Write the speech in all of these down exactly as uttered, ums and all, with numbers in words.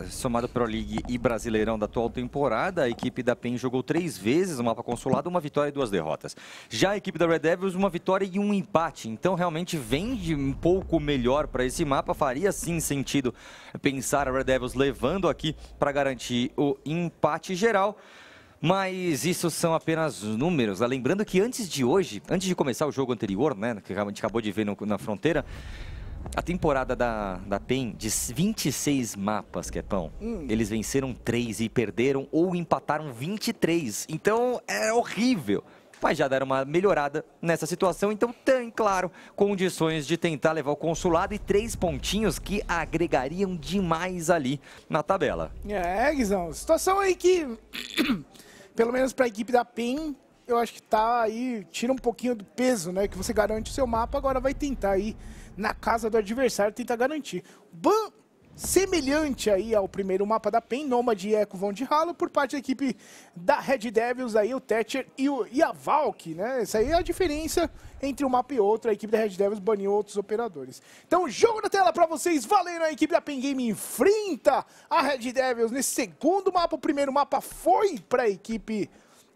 somado Pro League e Brasileirão da atual temporada, a equipe da P E N jogou três vezes o mapa consolado, uma vitória e duas derrotas. Já a equipe da Red Devils, uma vitória e um empate. Então, realmente, vem de um pouco melhor para esse mapa. Faria, sim, sentido pensar a Red Devils levando aqui para garantir o empate geral. Mas isso são apenas números. Lembrando que antes de hoje, antes de começar o jogo anterior, né, que a gente acabou de ver no, na fronteira, a temporada da, da P E N, de vinte e seis mapas, Kepão, hum. eles venceram três e perderam ou empataram vinte e três. Então, é horrível. Mas já deram uma melhorada nessa situação, então tem, claro, condições de tentar levar o consulado e três pontinhos que agregariam demais ali na tabela. É, Guizão, situação aí que, pelo menos para a equipe da P E N, eu acho que tá aí, tira um pouquinho do peso, né, que você garante o seu mapa, agora vai tentar aí, na casa do adversário, tentar garantir. Ban semelhante aí ao primeiro mapa da P E N, Nomad e Echo vão de ralo, por parte da equipe da Red Devils, aí o Thatcher e, o, e a Valk, né? Essa aí é a diferença entre um mapa e outro, a equipe da Red Devils baniu outros operadores. Então, jogo na tela pra vocês, valendo, a equipe da P E N Game enfrenta a Red Devils nesse segundo mapa. O primeiro mapa foi pra equipe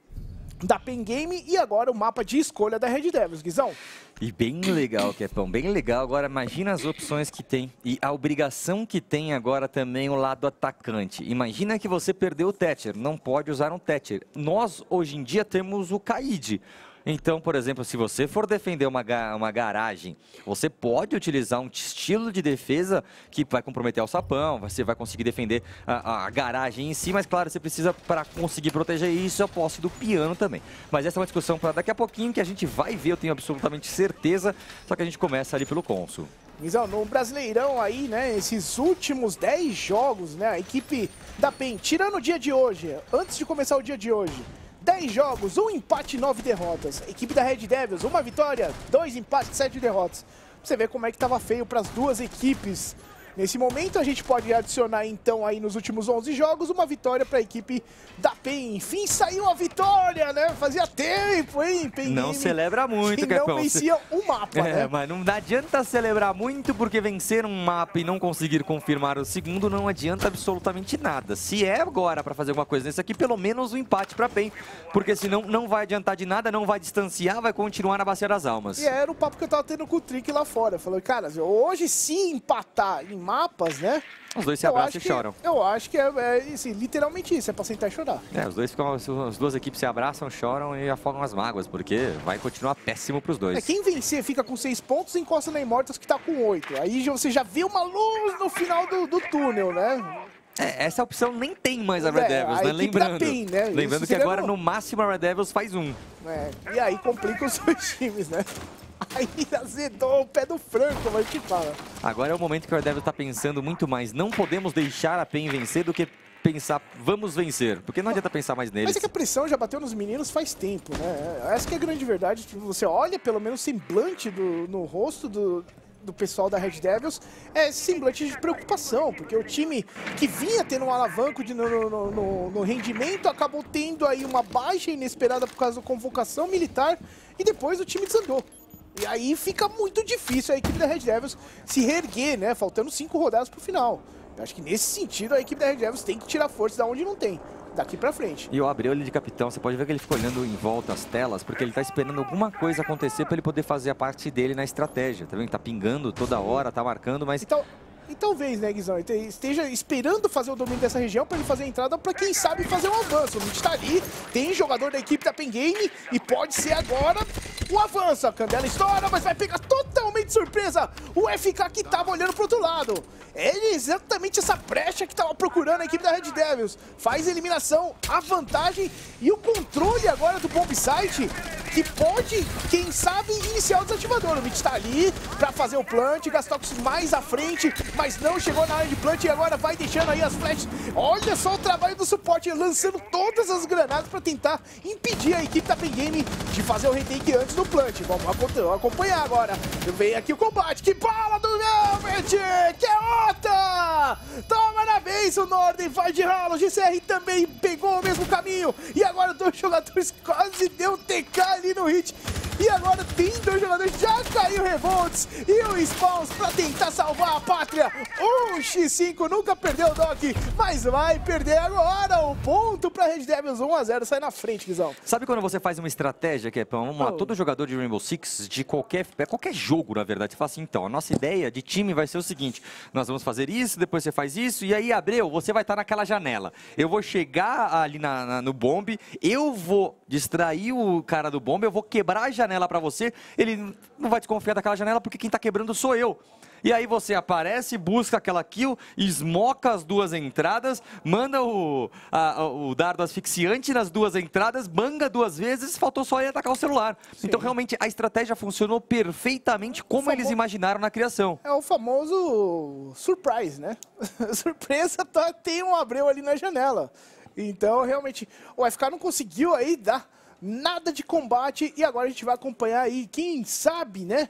da P E N Game e agora o mapa de escolha da Red Devils, Guizão. E bem legal, Kepão, bem legal. Agora imagina as opções que tem e a obrigação que tem agora também o lado atacante. Imagina que você perdeu o Thatcher, não pode usar um Thatcher. Nós hoje em dia temos o Kaid. Então, por exemplo, se você for defender uma, ga uma garagem, você pode utilizar um estilo de defesa que vai comprometer o sapão, você vai conseguir defender a, a garagem em si, mas claro, você precisa, para conseguir proteger isso, a posse do piano também. Mas essa é uma discussão para daqui a pouquinho que a gente vai ver, eu tenho absolutamente certeza, só que a gente começa ali pelo Consul. Guizão, no Brasileirão aí, né, esses últimos dez jogos, né, a equipe da P E N, tirando o dia de hoje, antes de começar o dia de hoje, dez jogos, um empate, nove derrotas. Equipe da Red Devils, uma vitória, dois empates, sete derrotas. Pra você ver como é que tava feio para as duas equipes. Nesse momento, a gente pode adicionar, então, aí nos últimos onze jogos, uma vitória para a equipe da P E N. Enfim, saiu a vitória, né? Fazia tempo, hein, P E N? Não celebra muito, que não vencia um mapa, é, né? Mas não adianta celebrar muito, porque vencer um mapa e não conseguir confirmar o segundo não adianta absolutamente nada. Se é agora para fazer alguma coisa nesse aqui, pelo menos um empate para a P E N, porque senão não vai adiantar de nada, não vai distanciar, vai continuar na Bacia das Almas. E era o papo que eu tava tendo com o Trick lá fora. Falou, cara, hoje se empatar em mapas, né? Os dois se abraçam e choram. Que, eu acho que é, é assim, literalmente isso, é pra sentar e chorar. É, os dois ficam, as duas equipes se abraçam, choram e afogam as mágoas, porque vai continuar péssimo pros dois. É, quem vencer fica com seis pontos e encosta na Immortals que tá com oito. Aí você já vê uma luz no final do, do túnel, né? É, essa opção nem tem mais a Red é, Devils, a né? Lembrando, P E N, né? lembrando que agora no... no máximo a Red Devils faz um. É, e aí complica os dois times, né? Aí azedou o pé do frango, mas te fala. Agora é o momento que o Red Devils tá pensando muito mais. Não podemos deixar a P E N vencer do que pensar, vamos vencer. Porque não adianta pensar mais neles. Mas é que a pressão já bateu nos meninos faz tempo, né? Essa que é a grande verdade. Você olha pelo menos o semblante do, no rosto do... do pessoal da Red Devils, é semblante de preocupação, porque o time que vinha tendo um alavanco de, no, no, no, no rendimento acabou tendo aí uma baixa inesperada por causa da convocação militar e depois o time desandou. E aí fica muito difícil a equipe da Red Devils se reerguer, né? Faltando cinco rodadas pro final. Eu acho que nesse sentido a equipe da Red Devils tem que tirar força da onde não tem. Daqui pra frente. E eu abri ele de capitão, você pode ver que ele fica olhando em volta as telas, porque ele tá esperando alguma coisa acontecer pra ele poder fazer a parte dele na estratégia, tá vendo? Tá pingando toda hora, tá marcando, mas... Então... E talvez, né, Guizão, esteja esperando fazer o domínio dessa região para ele fazer a entrada para quem sabe fazer um avanço. O Mitch tá ali, tem jogador da equipe da P E N Game e pode ser agora o avanço. A Candela estoura, mas vai pegar totalmente surpresa o F K que tava olhando pro outro lado. É exatamente essa brecha que tava procurando a equipe da Red Devils. Faz a eliminação, a vantagem e o controle agora do bomb site que pode, quem sabe, iniciar o desativador. O Mitch tá ali para fazer o plant, Gastox mais à frente, mas não chegou na área de plant e agora vai deixando aí as flashes. Olha só o trabalho do suporte, lançando todas as granadas para tentar impedir a equipe da P E N Game de fazer o retake antes do plant. Vamos acompanhar agora. Vem aqui o combate, que bala do Velvet, que é outra! Toma na vez o Norden, faz de ralo, o G C R também pegou o mesmo caminho. E agora dois jogadores quase deu T K ali no hit. E agora tem dois jogadores, já caiu o Revolts e o Spawns pra tentar salvar a pátria. um a cinco, nunca perdeu o Doc, mas vai perder agora o ponto pra Red Devils. um a zero, sai na frente, Guizão. Sabe quando você faz uma estratégia, que é, vamos lá, Oh. todo jogador de Rainbow Six, de qualquer, qualquer jogo, na verdade, você fala assim, então, a nossa ideia de time vai ser o seguinte, nós vamos fazer isso, depois você faz isso, e aí, Abreu, você vai estar naquela janela. Eu vou chegar ali na, na, no bombe, eu vou distrair o cara do bombe, eu vou quebrar a janela pra você, ele não vai desconfiar daquela janela porque quem tá quebrando sou eu. E aí você aparece, busca aquela kill, esmoca as duas entradas, manda o, a, o dardo asfixiante nas duas entradas, banga duas vezes, faltou só ele atacar o celular. Sim. Então realmente a estratégia funcionou perfeitamente como Famo... eles imaginaram na criação. É o famoso surprise, né? Surpresa, tá, tem um Abreu ali na janela. Então realmente o F K não conseguiu aí dar nada de combate e agora a gente vai acompanhar aí, quem sabe, né?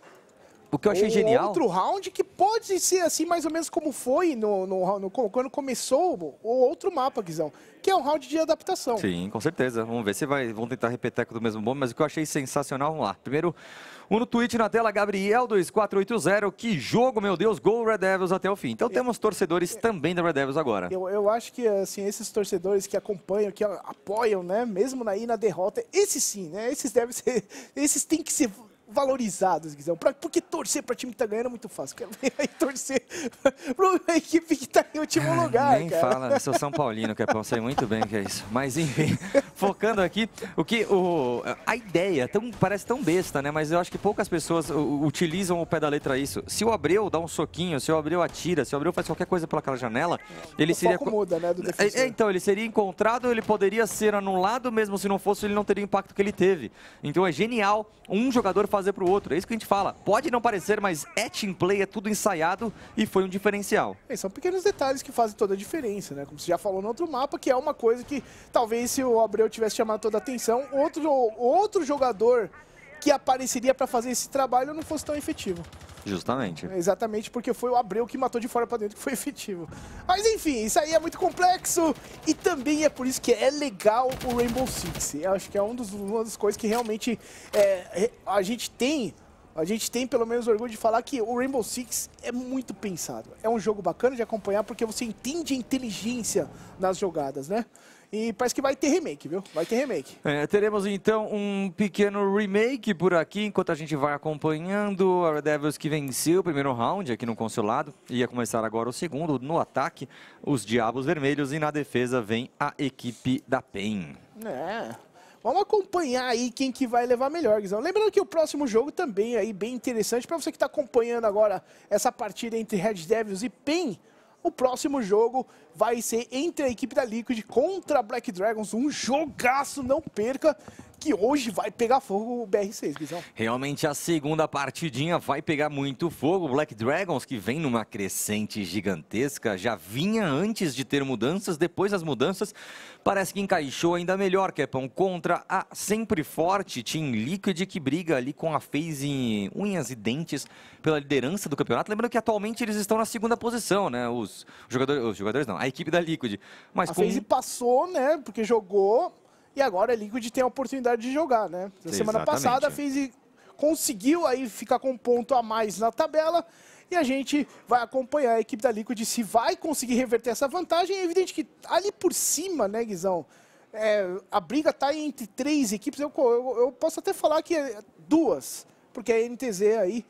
O que eu achei um genial... outro round que pode ser assim, mais ou menos como foi no, no, no, quando começou o outro mapa, Guizão, que é um round de adaptação. Sim, com certeza. Vamos ver se vai, vão tentar repeteco do mesmo bombe, mas o que eu achei sensacional, vamos lá. Primeiro, um no tweet na tela, Gabriel dois quatro oito zero, que jogo, meu Deus, gol Red Devils até o fim. Então temos torcedores também da Red Devils agora. Eu, eu acho que assim, esses torcedores que acompanham, que apoiam, né, mesmo aí na derrota, esses sim, né, esses devem ser, esses têm que ser valorizados, Guizão. Pra, porque torcer para time que tá ganhando é muito fácil. Quero ver aí torcer pra equipe que tá em último lugar, Nem cara. fala, sou São Paulino, que eu sei muito bem que é isso. Mas enfim, focando aqui, o que o, a ideia tão, parece tão besta, né? Mas eu acho que poucas pessoas u, utilizam o pé da letra isso. Se o Abreu dá um soquinho, se o Abreu atira, se o Abreu faz qualquer coisa pelaquela janela, ele o seria... foco muda, né, do defensor. É, então, ele seria encontrado, ele poderia ser anulado, mesmo se não fosse, ele não teria o impacto que ele teve. Então é genial um jogador fazer para o outro. É isso que a gente fala. Pode não parecer, mas é team play, é tudo ensaiado e foi um diferencial. É, são pequenos detalhes que fazem toda a diferença, né? Como você já falou no outro mapa, que é uma coisa que talvez se o Abreu tivesse chamado toda a atenção, outro, outro jogador que apareceria para fazer esse trabalho não fosse tão efetivo. Justamente. É exatamente porque foi o Abreu que matou de fora para dentro que foi efetivo. Mas enfim, isso aí é muito complexo e também é por isso que é legal o Rainbow Six. Eu acho que é um dos, uma das coisas que realmente é, a gente tem... A gente tem pelo menos orgulho de falar que o Rainbow Six é muito pensado. É um jogo bacana de acompanhar porque você entende a inteligência nas jogadas, né? E parece que vai ter remake, viu? Vai ter remake. É, teremos então um pequeno remake por aqui, enquanto a gente vai acompanhando a Red Devils que venceu o primeiro round aqui no consulado. Ia começar agora o segundo, no ataque, os Diabos Vermelhos, e na defesa vem a equipe da P E N. É... Vamos acompanhar aí quem que vai levar melhor, Guizão. Lembrando que o próximo jogo também é aí bem interessante para você que está acompanhando agora essa partida entre Red Devils e P E N. O próximo jogo vai ser entre a equipe da Liquid contra a Black Dragons. Um jogaço, não perca, que hoje vai pegar fogo o B R seis, Guizão. Realmente a segunda partidinha vai pegar muito fogo. O Black Dragons, que vem numa crescente gigantesca, já vinha antes de ter mudanças, depois das mudanças, parece que encaixou ainda melhor, Kepão, contra a sempre forte Team Liquid, que briga ali com a FaZe em unhas e dentes pela liderança do campeonato. Lembrando que atualmente eles estão na segunda posição, né? Os jogadores, os jogadores não, a equipe da Liquid. Mas a com... FaZe passou, né? Porque jogou e agora a Liquid tem a oportunidade de jogar, né? Na semana Exatamente. passada a FaZe conseguiu aí ficar com um ponto a mais na tabela. E a gente vai acompanhar a equipe da Liquid se vai conseguir reverter essa vantagem. É evidente que ali por cima, né, Guizão, é, a briga tá entre três equipes. Eu, eu, eu posso até falar que é duas, porque a N T Z aí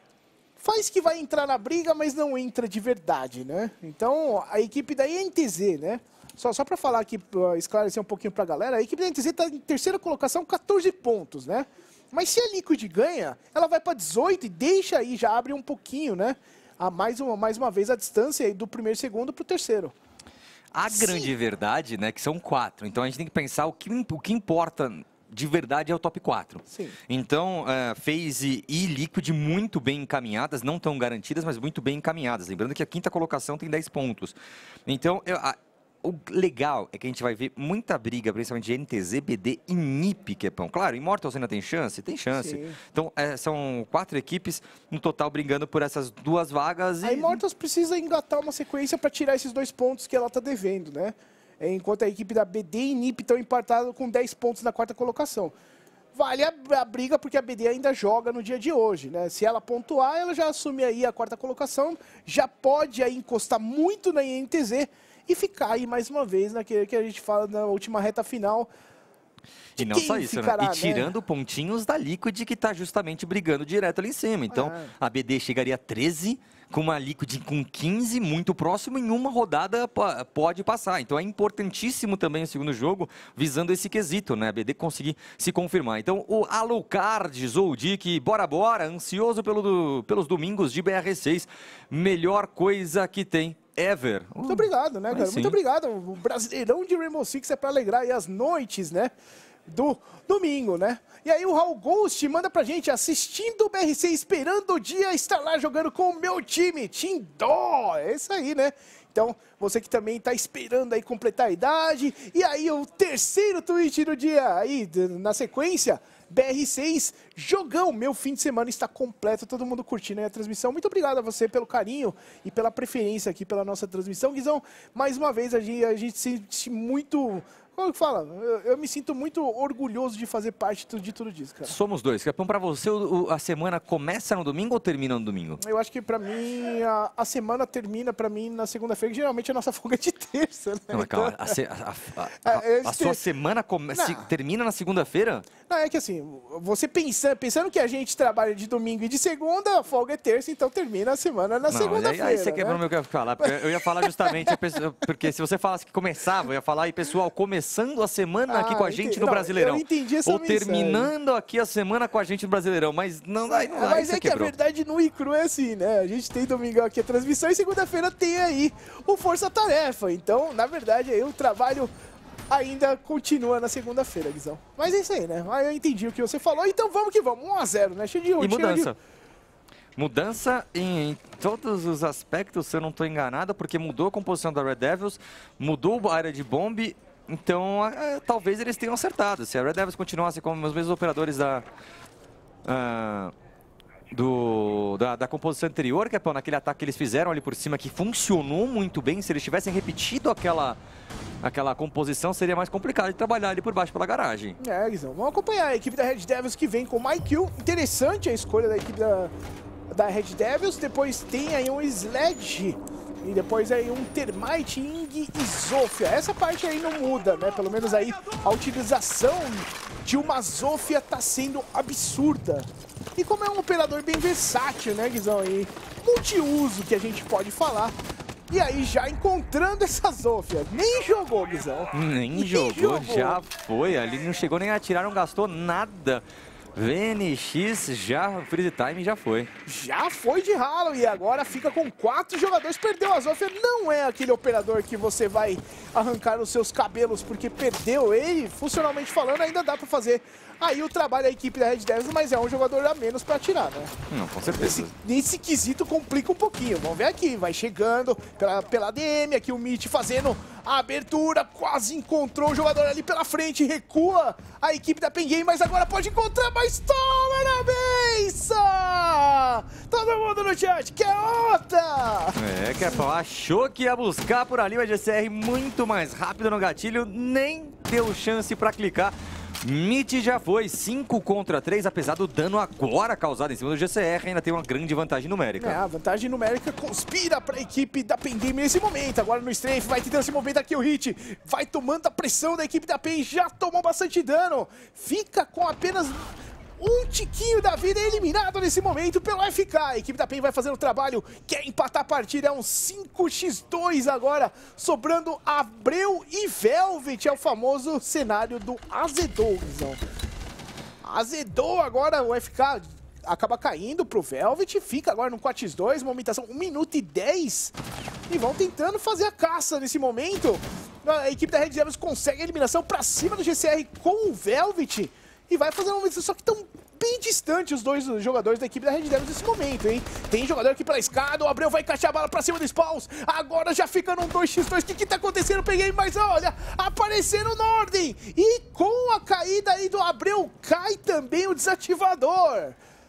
faz que vai entrar na briga, mas não entra de verdade, né? Então, a equipe da N T Z, né? Só, só para falar aqui, pra esclarecer um pouquinho para a galera, a equipe da N T Z está em terceira colocação, quatorze pontos, né? Mas se a Liquid ganha, ela vai para dezoito e deixa aí, já abre um pouquinho, né? A mais, uma, mais uma vez a distância aí do primeiro segundo para o terceiro. A grande Sim. verdade, né, que são quatro. Então a gente tem que pensar o que, o que importa de verdade é o top quatro. Sim. Então, uh, FaZe e Liquid muito bem encaminhadas, não tão garantidas, mas muito bem encaminhadas. Lembrando que a quinta colocação tem dez pontos. Então, eu, a, o legal é que a gente vai ver muita briga, principalmente de N T Z, B D e N I P, Kepão. Claro, Immortals ainda tem chance? Tem chance. Sim. Então, é, são quatro equipes no total brigando por essas duas vagas. A e... Immortals precisa engatar uma sequência para tirar esses dois pontos que ela está devendo, né? Enquanto a equipe da B D e N I P estão empatadas com dez pontos na quarta colocação. vale a, a briga, porque a B D ainda joga no dia de hoje, né? Se ela pontuar, ela já assume aí a quarta colocação, já pode aí encostar muito na I N T Z e ficar aí mais uma vez naquele que a gente fala na última reta final. E não só isso, ficará, né? E tirando né? pontinhos da Liquid, que está justamente brigando direto ali em cima. Então, é. a B D chegaria a treze, com uma Liquid com quinze, muito próximo, em uma rodada pode passar. Então, é importantíssimo também o segundo jogo, visando esse quesito, né? A B D conseguir se confirmar. Então, o Alucard, Zoldyck, bora, bora, ansioso pelo do, pelos domingos de B R seis. Melhor coisa que tem. Ever. Muito obrigado, né, cara? Sim. Muito obrigado. O Brasileirão de Rainbow Six é para alegrar aí as noites, né? Do domingo, né? E aí o Raul Ghost manda pra gente, assistindo o B R C, esperando o dia estar lá jogando com o meu time, Team Dó. É isso aí, né? Então, você que também tá esperando aí completar a idade. E aí o terceiro tweet do dia aí, na sequência, B R seis, jogão. Meu fim de semana está completo, todo mundo curtindo aí a transmissão. Muito obrigado a você pelo carinho e pela preferência aqui pela nossa transmissão. Guizão, mais uma vez a gente, a gente se sente muito... Como que fala? Eu, eu me sinto muito orgulhoso de fazer parte de tudo isso, cara. Somos dois. Capão, pra você, o, a semana começa no domingo ou termina no domingo? Eu acho que pra mim, a, a semana termina pra mim na segunda-feira, que geralmente a nossa folga é de terça, né? Não, calma, a, a, a, a, a sua semana come, se, termina na segunda-feira? Não, é que assim, você pensando, pensando que a gente trabalha de domingo e de segunda, a folga é terça, então termina a semana na segunda-feira. Aí, aí você né? quebrou meu que eu ia falar, porque eu ia falar justamente, porque se você falasse que começava, eu ia falar aí, pessoal, começando a semana ah, aqui com a gente entendi. no Brasileirão. Não, eu entendi essa Ou mensagem. terminando aqui a semana com a gente no Brasileirão, mas não, aí, não, mas aí é você que quebrou. a verdade no e cru é assim, né? A gente tem domingão aqui a transmissão e segunda-feira tem aí o Força Tarefa. Então, na verdade, aí o trabalho ainda continua na segunda-feira, Guizão. Mas é isso aí, né? Aí eu entendi o que você falou, então vamos que vamos. um a zero, né? Cheio de E mudança. De... Mudança em, em todos os aspectos, se eu não estou enganado, porque mudou a composição da Red Devils, mudou a área de bombe, então é, talvez eles tenham acertado. Se a Red Devils continuasse como os mesmos operadores da... Uh, Do, da, da composição anterior, que é naquele ataque que eles fizeram ali por cima, que funcionou muito bem. Se eles tivessem repetido aquela, aquela composição, seria mais complicado de trabalhar ali por baixo pela garagem. É, Guizão, vamos acompanhar a equipe da Red Devils que vem com o MyQ. Interessante a escolha da equipe da, da Red Devils. Depois tem aí um Sledge e depois aí um Termite, Ing e Zofia. Essa parte aí não muda, né? Pelo menos aí a utilização de uma Zofia tá sendo absurda. E como é um operador bem versátil, né, Guizão? E multiuso que a gente pode falar. E aí já encontrando essa Zofia. Nem jogou, Guizão. Nem, nem jogou, jogou, já foi. Ali não chegou nem a atirar, não gastou nada. V N X já, Freeze Time já foi. Já foi de ralo e agora fica com quatro jogadores. Perdeu a Zofia, não é aquele operador que você vai arrancar os seus cabelos porque perdeu ele. Funcionalmente falando, ainda dá pra fazer aí o trabalho da equipe da Red Devils, mas é um jogador a menos pra atirar, né? Não, com certeza. Nesse, nesse quesito complica um pouquinho. Vamos ver aqui, vai chegando pela, pela D M, aqui o Mitch fazendo a abertura, quase encontrou o jogador ali pela frente, recua a equipe da Pen Game, mas agora pode encontrar, mas toma na benção! Todo mundo no chat, que é outra! É, que é, achou que ia buscar por ali o G C R muito mais rápido no gatilho, nem deu chance pra clicar. Mitch já foi, cinco contra três, apesar do dano agora causado em cima do G C R, ainda tem uma grande vantagem numérica. É, a vantagem numérica conspira para a equipe da Pen Game nesse momento. Agora no strafe, vai tentando se mover daqui o Hit, vai tomando a pressão da equipe da Pen, já tomou bastante dano, fica com apenas um tiquinho da vida, eliminado nesse momento pelo F K. A equipe da Pen vai fazendo o trabalho, quer empatar a partida, é um cinco a dois agora, sobrando Abreu e Velvet, é o famoso cenário do azedou, Guizão. Azedou agora, o F K acaba caindo pro Velvet, fica agora no quatro a dois, movimentação um minuto e dez, e vão tentando fazer a caça nesse momento. A equipe da Red Devils consegue a eliminação pra cima do G C R com o Velvet, e vai fazer uma movimentação, só que estão bem distantes os dois jogadores da equipe da Red Devils nesse momento, hein? Tem jogador aqui pela escada, o Abreu vai encaixar a bala pra cima do Spawns, agora já fica num dois a dois, o que que tá acontecendo? Peguei, mas olha, aparecendo no Norden, e com a caída aí do Abreu, cai também o desativador.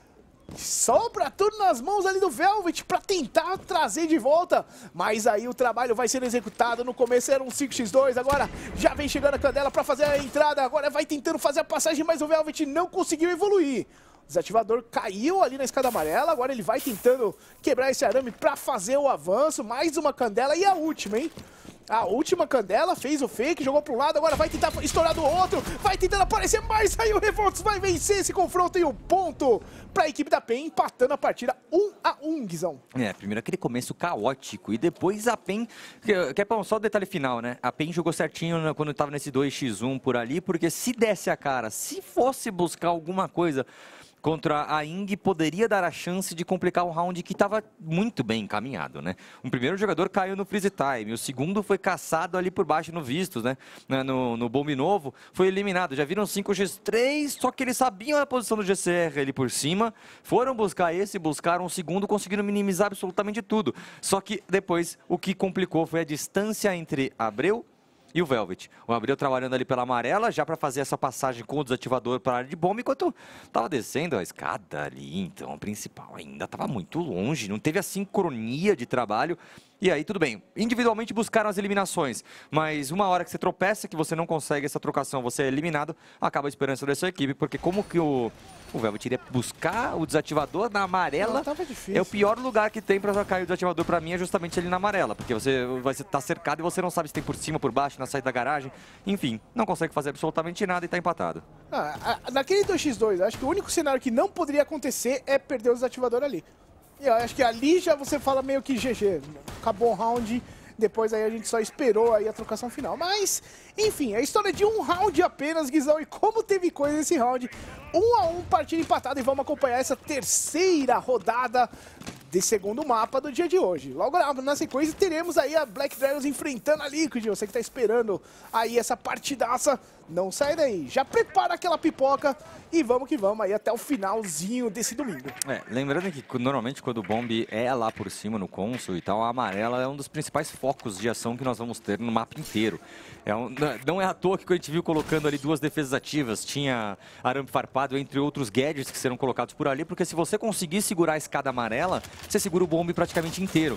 Sobra tudo nas mãos ali do Velvet pra tentar trazer de volta. Mas aí o trabalho vai sendo executado. No começo era um cinco contra dois, agora já vem chegando a Candela pra fazer a entrada. Agora vai tentando fazer a passagem, mas o Velvet não conseguiu evoluir. O desativador caiu ali na escada amarela. Agora ele vai tentando quebrar esse arame pra fazer o avanço. Mais uma Candela e a última, hein? A última Candela fez o fake, jogou pro lado, agora vai tentar estourar do outro, vai tentando aparecer mais, aí o Revolts vai vencer esse confronto e o um ponto para a equipe da PEN, empatando a partida um a um, Guizão. É, primeiro aquele começo caótico e depois a PEN, que, que é só o detalhe final, né? A PEN jogou certinho quando estava nesse dois contra um por ali, porque se desse a cara, se fosse buscar alguma coisa contra a Ing, poderia dar a chance de complicar um round que estava muito bem encaminhado, né? O primeiro jogador caiu no freeze time, o segundo foi caçado ali por baixo no Vistos, né? No, no bombe novo, foi eliminado. Já viram cinco contra três, só que eles sabiam a posição do G C R ali por cima, foram buscar esse, buscaram o segundo, conseguiram minimizar absolutamente tudo. Só que depois o que complicou foi a distância entre Abreu e o Velvet. O Abreu trabalhando ali pela amarela, já para fazer essa passagem com o desativador para a área de bomba, enquanto estava descendo a escada ali, então, a principal ainda estava muito longe, não teve a sincronia de trabalho. E aí, tudo bem, individualmente buscaram as eliminações, mas uma hora que você tropeça, que você não consegue essa trocação, você é eliminado, acaba a esperança dessa equipe, porque como que o, o Velvet iria buscar o desativador na amarela, não, é o pior lugar que tem para cair o desativador para mim, é justamente ali na amarela, porque você vai estar cercado e você não sabe se tem por cima, por baixo, na saída da garagem, enfim, não consegue fazer absolutamente nada e está empatado. Ah, naquele dois contra dois, acho que o único cenário que não poderia acontecer é perder o desativador ali. E eu acho que ali já você fala meio que G G, acabou o round, depois aí a gente só esperou aí a trocação final. Mas, enfim, a história de um round apenas, Guizão, e como teve coisa nesse round. Um a um, partida empatada, e vamos acompanhar essa terceira rodada de segundo mapa do dia de hoje. Logo na sequência teremos aí a Black Dragons enfrentando a Liquid. Você que tá esperando aí essa partidaça, não sai daí. Já prepara aquela pipoca e vamos que vamos aí até o finalzinho desse domingo. É, lembrando que normalmente quando o bomb é lá por cima no Consul e tal, a amarela é um dos principais focos de ação que nós vamos ter no mapa inteiro. É um, não é à toa que a gente viu colocando ali duas defesas ativas, tinha arame farpado, entre outros gadgets que serão colocados por ali, porque se você conseguir segurar a escada amarela, você segura o bombe praticamente inteiro.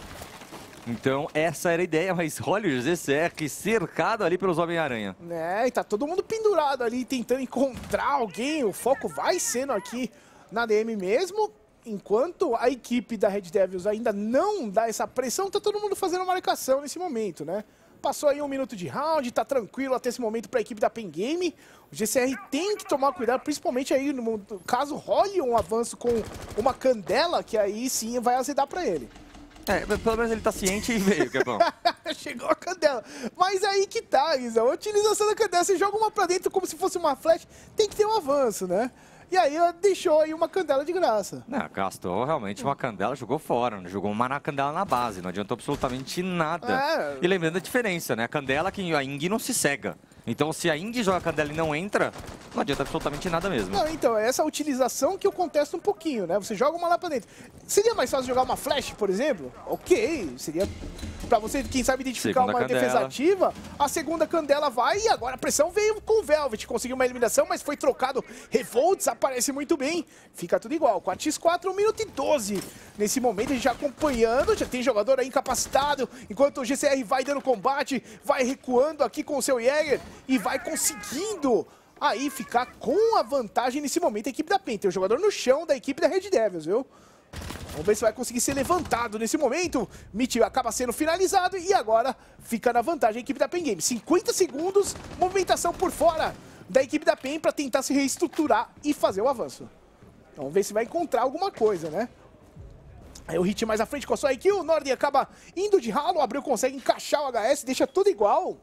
Então essa era a ideia, mas olha o G C R cercado ali pelos Homem-Aranha. É, e tá todo mundo pendurado ali, tentando encontrar alguém. O foco vai sendo aqui na D M mesmo. Enquanto a equipe da Red Devils ainda não dá essa pressão, tá todo mundo fazendo marcação nesse momento, né? Passou aí um minuto de round, tá tranquilo até esse momento para a equipe da PEN Game. O G C R tem que tomar cuidado, principalmente aí no caso role um avanço com uma Candela, que aí sim vai azedar para ele. É, pelo menos ele tá ciente e veio, que é bom. Chegou a Candela. Mas aí que tá, Guizão. A utilização da Candela, você joga uma pra dentro como se fosse uma flash, tem que ter um avanço, né? E aí deixou aí uma Candela de graça. Não, gastou realmente uma Candela, jogou fora, não jogou uma Candela na base, não adiantou absolutamente nada. É. E lembrando a diferença, né? A Candela, que a Ing não se cega. Então se a Ing joga a Candela e não entra, não adianta absolutamente nada mesmo. Não, então, é essa utilização que eu contesto um pouquinho, né? Você joga uma lá pra dentro. Seria mais fácil jogar uma flash, por exemplo? Ok, seria pra você, quem sabe, identificar segunda uma Candela. Defesa ativa. A segunda Candela vai e agora a pressão veio com o Velvet. Conseguiu uma eliminação, mas foi trocado. Revolts aparece muito bem. Fica tudo igual. quatro contra quatro, um minuto e doze. Nesse momento, a gente já acompanhando, já tem jogador aí incapacitado. Enquanto o G C R vai dando combate, vai recuando aqui com o seu Jäger e vai conseguindo aí ficar com a vantagem nesse momento a equipe da PEN. Tem o jogador no chão da equipe da Red Devils, viu? Vamos ver se vai conseguir ser levantado nesse momento. Mitch acaba sendo finalizado e agora fica na vantagem a equipe da PEN Game. cinquenta segundos, movimentação por fora da equipe da PEN para tentar se reestruturar e fazer o avanço. Vamos ver se vai encontrar alguma coisa, né? Aí o Hit mais à frente com a sua I Q, o Norden acaba indo de ralo, o Abreu consegue encaixar o H S, deixa tudo igual.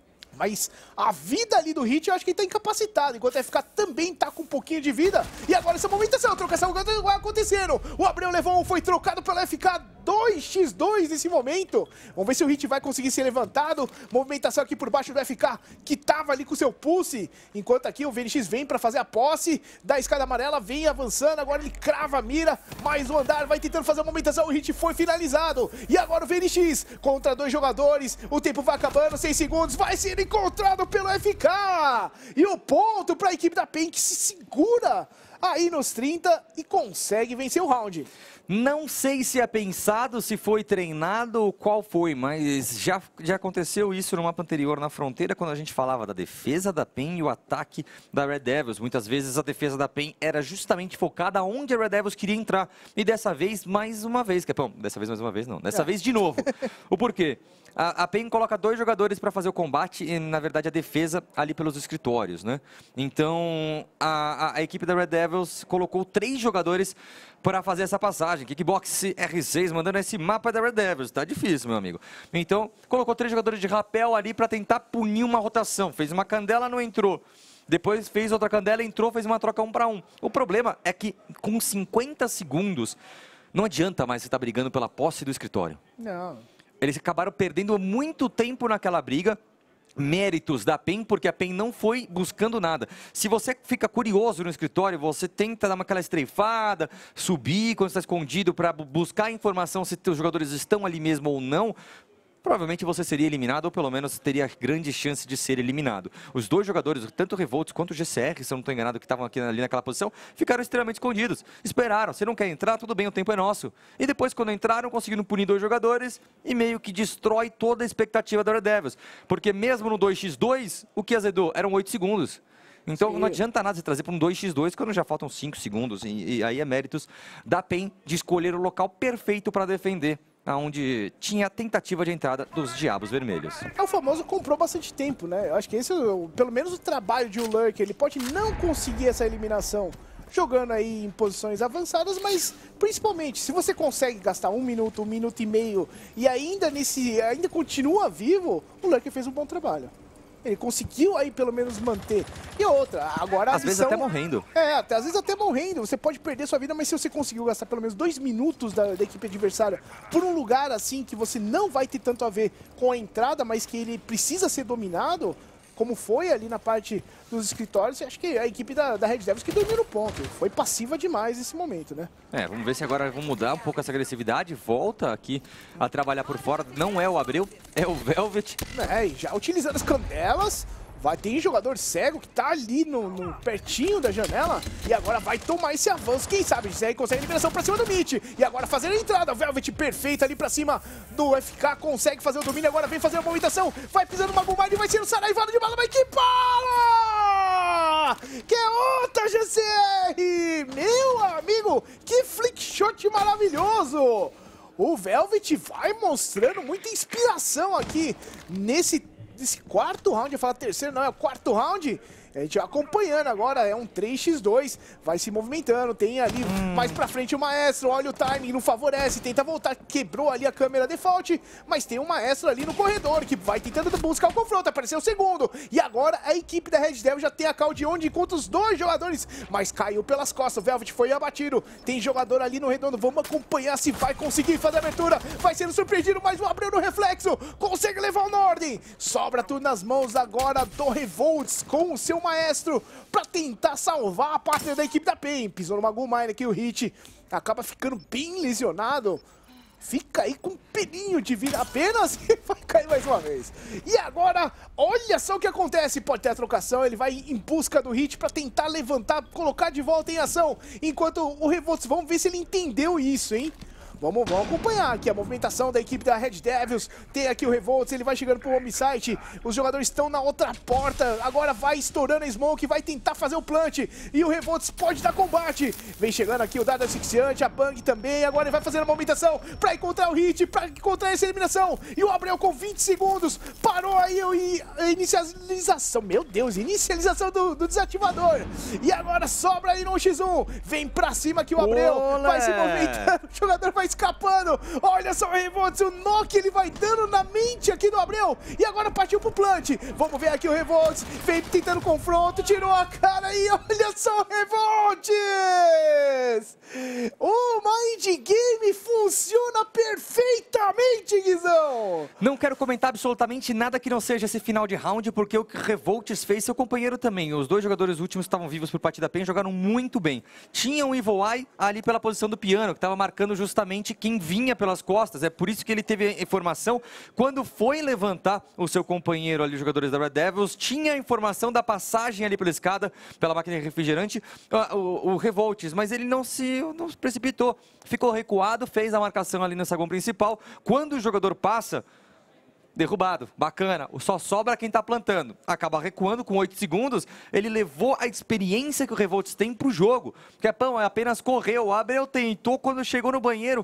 Mas a vida ali do Hit, eu acho que ele tá incapacitado, enquanto a F K também tá com um pouquinho de vida. E agora essa movimentação, a trocação vai acontecendo. O Abreu levou um, foi trocado pela F K dois contra dois nesse momento. Vamos ver se o Hit vai conseguir ser levantado. Movimentação aqui por baixo do F K, que tava ali com o seu pulse. Enquanto aqui o V N X vem para fazer a posse da escada amarela, vem avançando. Agora ele crava a mira, mais um andar, vai tentando fazer a movimentação. O Hit foi finalizado. E agora o V N X contra dois jogadores. O tempo vai acabando, seis segundos. Vai ser encontrado pelo F K. E o ponto para a equipe da PEN, que se segura aí nos trinta e consegue vencer o round. Não sei se é pensado, se foi treinado ou qual foi, mas já, já aconteceu isso no mapa anterior na fronteira, quando a gente falava da defesa da PEN e o ataque da Red Devils. Muitas vezes a defesa da PEN era justamente focada onde a Red Devils queria entrar. E dessa vez, mais uma vez, que é bom, dessa vez mais uma vez não, dessa é. vez de novo. O porquê? A, a PEN coloca dois jogadores para fazer o combate e, na verdade, a defesa ali pelos escritórios, né? Então, a, a, a equipe da Red Devils colocou três jogadores para fazer essa passagem. Kickbox R seis mandando esse mapa da Red Devils. Tá difícil, meu amigo. Então, colocou três jogadores de rapel ali para tentar punir uma rotação. Fez uma candela, não entrou. Depois fez outra candela, entrou, fez uma troca um para um. O problema é que com cinquenta segundos, não adianta mais você estar brigando pela posse do escritório. Não. Eles acabaram perdendo muito tempo naquela briga. Méritos da PEN, porque a PEN não foi buscando nada. Se você fica curioso no escritório, você tenta dar uma aquela estreifada, subir quando está escondido para buscar informação se os jogadores estão ali mesmo ou não, provavelmente você seria eliminado, ou pelo menos teria grande chance de ser eliminado. Os dois jogadores, tanto o Revolts quanto o G C R, se eu não estou enganado, que estavam aqui ali naquela posição, ficaram extremamente escondidos. Esperaram, você não quer entrar, tudo bem, o tempo é nosso. E depois, quando entraram, conseguiram punir dois jogadores e meio que destrói toda a expectativa da Red Devils. Porque mesmo no dois contra dois, o que azedou? Eram oito segundos. Então Sim. não adianta nada você trazer para um dois contra dois quando já faltam cinco segundos. E, e aí é méritos da PEN de escolher o local perfeito para defender, onde tinha a tentativa de entrada dos Diabos Vermelhos. É o famoso comprou bastante tempo, né? Eu acho que esse, pelo menos o trabalho de um Lurker, ele pode não conseguir essa eliminação jogando aí em posições avançadas, mas principalmente, se você consegue gastar um minuto, um minuto e meio e ainda, nesse, ainda continua vivo, o Lurker fez um bom trabalho. Ele conseguiu aí pelo menos manter. E outra, agora Às vezes até morrendo. É, até, às vezes até morrendo. Você pode perder sua vida, mas se você conseguiu gastar pelo menos dois minutos da, da equipe adversária por um lugar assim que você não vai ter tanto a ver com a entrada, mas que ele precisa ser dominado, como foi ali na parte dos escritórios, acho que a equipe da, da Red Devils que dormiu no ponto. Foi passiva demais nesse momento, né? É, vamos ver se agora vão mudar um pouco essa agressividade. Volta aqui a trabalhar por fora. Não é o Abreu, é o Velvet. É, e já utilizando as candelas. Vai ter jogador cego que tá ali no, no pertinho da janela e agora vai tomar esse avanço. Quem sabe o G C R consegue a liberação pra cima do Mitch. E agora fazendo a entrada, o Velvet perfeito ali pra cima do F K, consegue fazer o domínio, agora vem fazer a movimentação, vai pisando uma bomba e vai sendo saraivado de bala, mas que bala! Que é outra G C R! Meu amigo, que flick shot maravilhoso! O Velvet vai mostrando muita inspiração aqui nesse Esse quarto round, eu falo terceiro, não, é o quarto round. A gente vai acompanhando agora, é um três contra dois, vai se movimentando, tem ali hum. mais pra frente o Maestro, olha o timing, não favorece, tenta voltar, quebrou ali a câmera default, mas tem um Maestro ali no corredor, que vai tentando buscar o confronto, apareceu o segundo, e agora a equipe da Red Devil já tem a call de onde encontra os dois jogadores, mas caiu pelas costas, o Velvet foi abatido, tem jogador ali no redondo, vamos acompanhar se vai conseguir fazer a abertura, vai sendo surpreendido, mas o Abreu no reflexo, consegue levar o Norden, sobra tudo nas mãos agora do Revolts com o seu Maestro para tentar salvar a pátria da equipe da PEN. Pisou no Magoo Mine aqui, o Hit acaba ficando bem lesionado. Fica aí com um pelinho de vida apenas e vai cair mais uma vez. E agora, olha só o que acontece. Pode ter a trocação, ele vai em busca do Hit para tentar levantar, colocar de volta em ação. Enquanto o Revolts, vamos ver se ele entendeu isso, hein? Vamos, vamos acompanhar aqui a movimentação da equipe da Red Devils. Tem aqui o Revolts, ele vai chegando pro home site. Os jogadores estão na outra porta. Agora vai estourando a smoke, vai tentar fazer o plant. E o Revolts pode dar combate. Vem chegando aqui o Dado Asfixiante, a Bang também. Agora ele vai fazendo a movimentação pra encontrar o Hit, pra encontrar essa eliminação. E o Abreu com vinte segundos. Parou aí a inicialização. Meu Deus, inicialização do, do desativador. E agora sobra aí no um contra um. Vem pra cima aqui o Abreu. Olé. Vai se movimentando. O jogador vai escapando. Olha só o Revolts, o Nock, ele vai dando na mente aqui do Abreu. E agora partiu pro plant. Vamos ver aqui o Revolts, vem tentando confronto, tirou a cara e olha só o Revolts. O Mind Game funciona perfeitamente, Guizão. Não quero comentar absolutamente nada que não seja esse final de round, porque o que Revolts fez, seu companheiro também. Os dois jogadores últimos que estavam vivos por partida P E N jogaram muito bem. Tinha um Evil Eye ali pela posição do piano, que estava marcando justamente quem vinha pelas costas. É por isso que ele teve a informação. Quando foi levantar o seu companheiro ali, os jogadores da Red Devils, tinha a informação da passagem ali pela escada, pela máquina de refrigerante, o, o, o Revolts, mas ele não se, não se precipitou. Ficou recuado, fez a marcação ali no saguão principal. Quando o jogador passa, derrubado, bacana, só sobra quem tá plantando. Acaba recuando com oito segundos, ele levou a experiência que o Revolts tem pro jogo. Porque pão, apenas correu, o Abreu tentou, quando chegou no banheiro,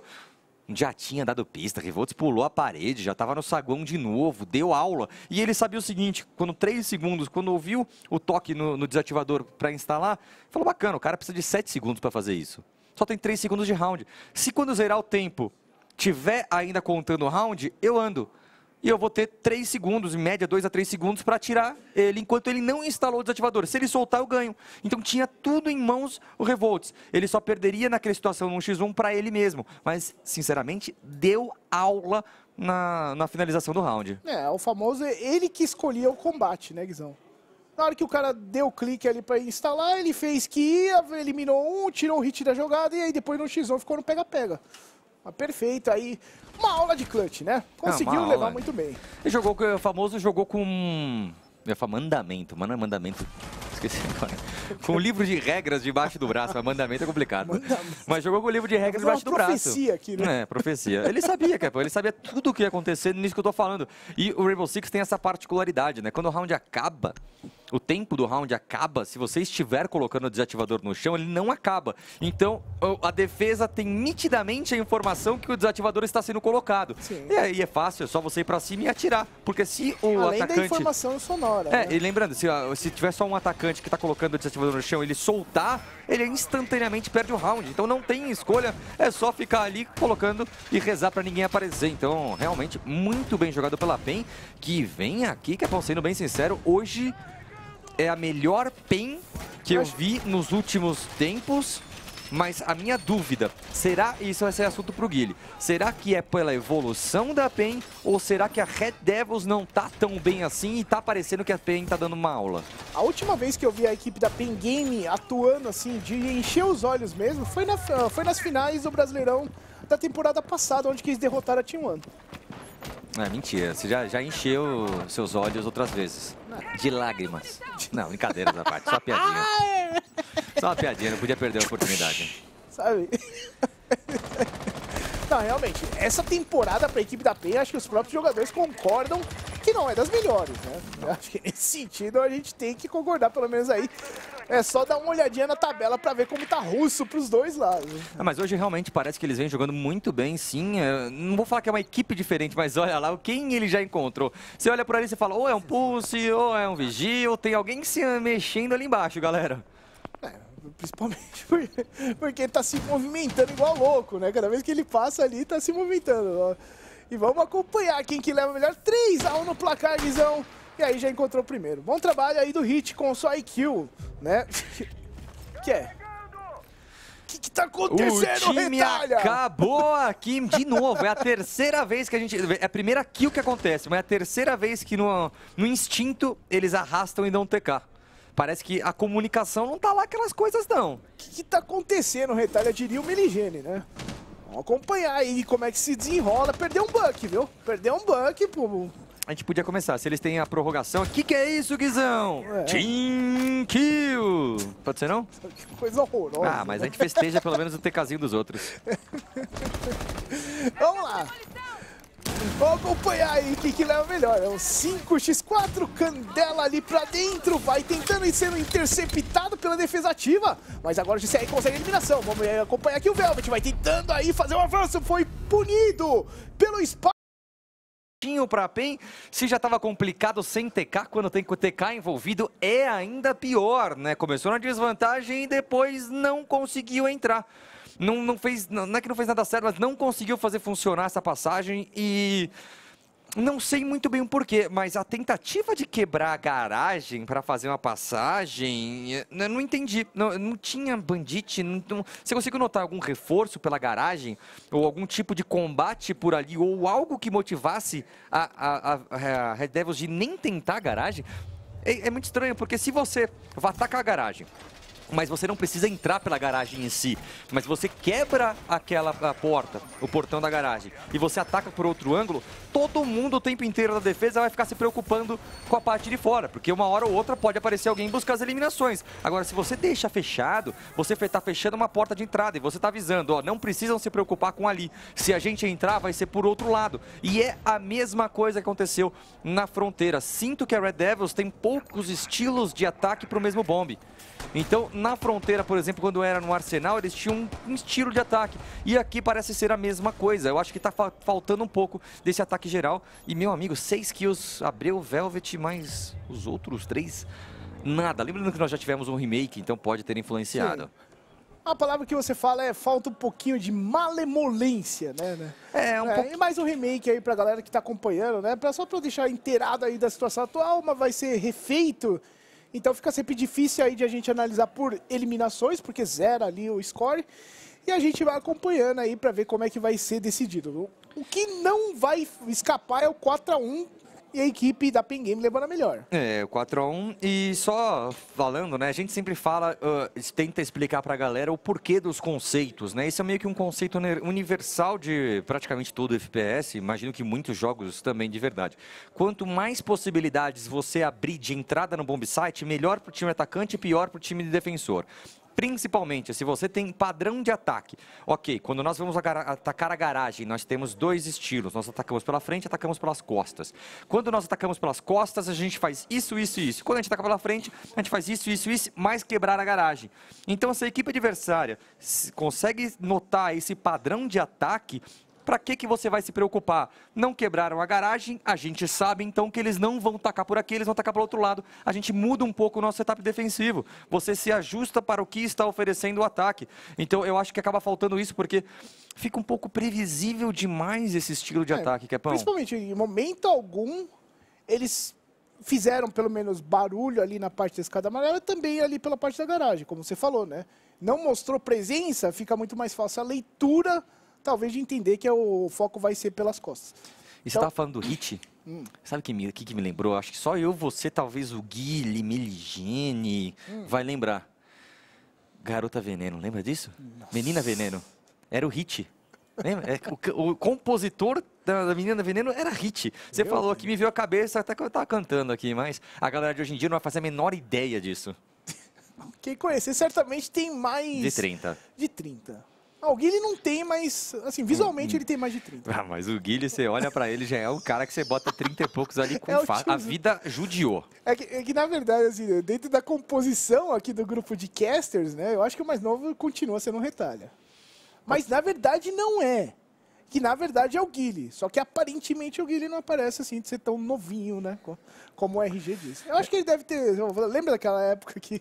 já tinha dado pista, Revolts pulou a parede, já estava no saguão de novo, deu aula. E ele sabia o seguinte, quando três segundos, quando ouviu o toque no, no desativador para instalar, falou, bacana, o cara precisa de sete segundos para fazer isso. Só tem três segundos de round. Se quando zerar o tempo, tiver ainda contando o round, eu ando. E eu vou ter três segundos, em média dois a três segundos, para tirar ele, enquanto ele não instalou o desativador. Se ele soltar, eu ganho. Então tinha tudo em mãos o Revolts. Ele só perderia naquela situação no um contra um para ele mesmo. Mas, sinceramente, deu aula na, na finalização do round. É, o famoso, ele que escolhia o combate, né, Guizão? Na hora que o cara deu o clique ali para instalar, ele fez que ia, eliminou um, tirou o hit da jogada e aí depois no xis um ficou no pega-pega. Mas perfeito, aí uma aula de clutch, né? Conseguiu ah, levar aula. muito bem. Ele jogou, o famoso jogou com... Eu ia falar mandamento, mano, mandamento... Esqueci agora. Com o livro de regras debaixo do braço, mas mandamento é complicado. Mandamento. Mas jogou com o livro de regras debaixo do braço. Profecia aqui, né? É, profecia. Ele sabia, cara, ele sabia tudo o que ia acontecer nisso que eu tô falando. E o Rainbow Six tem essa particularidade, né? Quando o round acaba, o tempo do round acaba, se você estiver colocando o desativador no chão, ele não acaba. Então, a defesa tem nitidamente a informação que o desativador está sendo colocado. Sim. E aí é fácil, é só você ir pra cima e atirar. Porque se o Além atacante... da informação sonora. É, né? e lembrando, se, se tiver só um atacante que está colocando o desativador no chão, ele soltar, ele instantaneamente perde o round. Então não tem escolha, é só ficar ali colocando e rezar para ninguém aparecer. Então, realmente, muito bem jogado pela P E N, que vem aqui, que é, sendo bem sincero, hoje é a melhor P E N que eu vi nos últimos tempos. Mas a minha dúvida, será, isso vai ser assunto pro Guilherme, será que é pela evolução da P E N ou será que a Red Devils não tá tão bem assim e tá parecendo que a P E N tá dando uma aula? A última vez que eu vi a equipe da P E N Game atuando assim, de encher os olhos mesmo, foi, na, foi nas finais do Brasileirão da temporada passada, onde eles derrotaram a Team One. É, mentira, você já, já encheu seus olhos outras vezes, de lágrimas. Não, brincadeira da parte, só piadinha. Só uma piadinha, não podia perder a oportunidade. Sabe? Não, realmente, essa temporada para a equipe da P E N, acho que os próprios jogadores concordam que não é das melhores, né? Eu acho que nesse sentido a gente tem que concordar, pelo menos aí. É só dar uma olhadinha na tabela para ver como tá russo para os dois lados. Ah, mas hoje realmente parece que eles vêm jogando muito bem, sim. Eu não vou falar que é uma equipe diferente, mas olha lá quem ele já encontrou. Você olha por ali e você fala, ou é um Pulse, ou é um Vigia, ou tem alguém se mexendo ali embaixo, galera. É, principalmente porque, porque ele tá se movimentando igual louco, né? Cada vez que ele passa ali, tá se movimentando. Ó. E vamos acompanhar quem que leva melhor. três a um no placar, Guizão. E aí já encontrou o primeiro. Bom trabalho aí do Hit com o sua I Q, né? Que é? O que, que tá acontecendo, O time Retalha? acabou aqui de novo. É a terceira vez que a gente... É a primeira kill que acontece, mas é a terceira vez que no, no instinto eles arrastam e dão T K. Parece que a comunicação não tá lá aquelas coisas, não. O que, que tá acontecendo, Retalha? Diria o Meligene, né? Vamos acompanhar aí como é que se desenrola. Perdeu um buck, viu? Perdeu um buck, pô. A gente podia começar, se eles têm a prorrogação. O que, que é isso, Guizão? É. Team Kill! Pode ser, não? Que coisa horrorosa. Ah, mas a gente festeja pelo menos o TKzinho dos outros. Vamos lá. Vamos acompanhar aí quem que leva melhor. É um cinco por quatro, Candela ali pra dentro. Vai tentando ir sendo interceptado pela defesa ativa. Mas agora o G C R consegue a eliminação. Vamos acompanhar aqui o Velvet. Vai tentando aí fazer um avanço. Foi punido pelo Spark. Para a P E N, se já estava complicado sem T K, quando tem com o T K envolvido, é ainda pior, né? Começou na desvantagem e depois não conseguiu entrar. não, não fez, não, não é que não fez nada certo, mas não conseguiu fazer funcionar essa passagem e... Não sei muito bem o porquê, mas a tentativa de quebrar a garagem para fazer uma passagem, eu não entendi. Não, não tinha bandite. Não, não, você conseguiu notar algum reforço pela garagem? Ou algum tipo de combate por ali? Ou algo que motivasse a, a, a, a Red Devils de nem tentar a garagem? É, é muito estranho, porque se você vai atacar a garagem, mas você não precisa entrar pela garagem em si, mas você quebra aquela a porta, o portão da garagem, e você ataca por outro ângulo, todo mundo o tempo inteiro da defesa vai ficar se preocupando com a parte de fora, porque uma hora ou outra pode aparecer alguém e buscar as eliminações. Agora, se você deixa fechado, você está fechando uma porta de entrada e você está avisando, ó, não precisam se preocupar com ali. Se a gente entrar, vai ser por outro lado. E é a mesma coisa que aconteceu na fronteira. Sinto que a Red Devils tem poucos estilos de ataque para o mesmo bombe. Então, na fronteira, por exemplo, quando era no Arsenal, eles tinham um estilo de ataque. E aqui parece ser a mesma coisa. Eu acho que está fa faltando um pouco desse ataque geral. E, meu amigo, seis kills, Abreu, Velvet, mais os outros três, nada. Lembrando que nós já tivemos um remake, então pode ter influenciado. Sim. A palavra que você fala é falta um pouquinho de malemolência, né? É, um é, pouco... E mais um remake aí pra galera que tá acompanhando, né? Pra, só pra eu deixar inteirado aí da situação atual, mas vai ser refeito. Então fica sempre difícil aí de a gente analisar por eliminações, porque zera ali o score. E a gente vai acompanhando aí para ver como é que vai ser decidido. O que não vai escapar é o quatro a um e a equipe da Pen Game levando a melhor. É, o quatro a um. E só falando, né, a gente sempre fala, uh, tenta explicar pra galera o porquê dos conceitos, né? Esse é meio que um conceito universal de praticamente todo F P S, imagino que muitos jogos também de verdade. Quanto mais possibilidades você abrir de entrada no bomb site, melhor pro time atacante e pior pro time de defensor. Principalmente, se você tem padrão de ataque. Ok, quando nós vamos atacar a garagem, nós temos dois estilos. Nós atacamos pela frente e atacamos pelas costas. Quando nós atacamos pelas costas, a gente faz isso, isso e isso. Quando a gente ataca pela frente, a gente faz isso, isso e isso, mais quebrar a garagem. Então, se a equipe adversária consegue notar esse padrão de ataque, para que que você vai se preocupar? Não quebraram a garagem, a gente sabe então que eles não vão tacar por aqui, eles vão tacar para o outro lado. A gente muda um pouco o nosso setup defensivo. Você se ajusta para o que está oferecendo o ataque. Então eu acho que acaba faltando isso, porque fica um pouco previsível demais esse estilo de é, ataque, Kepão. Principalmente em momento algum, eles fizeram pelo menos barulho ali na parte da escada amarela e também ali pela parte da garagem, como você falou, né? Não mostrou presença, fica muito mais fácil a leitura, talvez de entender que o foco vai ser pelas costas. E você estava então... falando do hit? Hum. Sabe o que, me, que, que me lembrou? Acho que só eu, você, talvez o Guile, Miligene, hum. vai lembrar. Garota Veneno, lembra disso? Nossa. Menina Veneno. Era o hit. Lembra? É, o, o compositor da, da Menina Veneno era hit. Você Meu falou Deus. Que me veio a cabeça, até que eu estava cantando aqui, mas a galera de hoje em dia não vai fazer a menor ideia disso. Quem conhecer certamente tem mais... De trinta. De trinta. Ah, o Guile não tem, mas, assim, visualmente hum, ele tem mais de trinta. Ah, mas o Guile, você olha pra ele, já é o cara que você bota trinta e poucos ali com é fa... A vida judiou. É que, é que, na verdade, assim, dentro da composição aqui do grupo de casters, né, eu acho que o mais novo continua sendo um retalha. Mas, na verdade, não é. Que, na verdade, é o Guile. Só que, aparentemente, o Guile não aparece, assim, de ser tão novinho, né, como o R G disse. Eu acho que ele deve ter... Lembra daquela época que...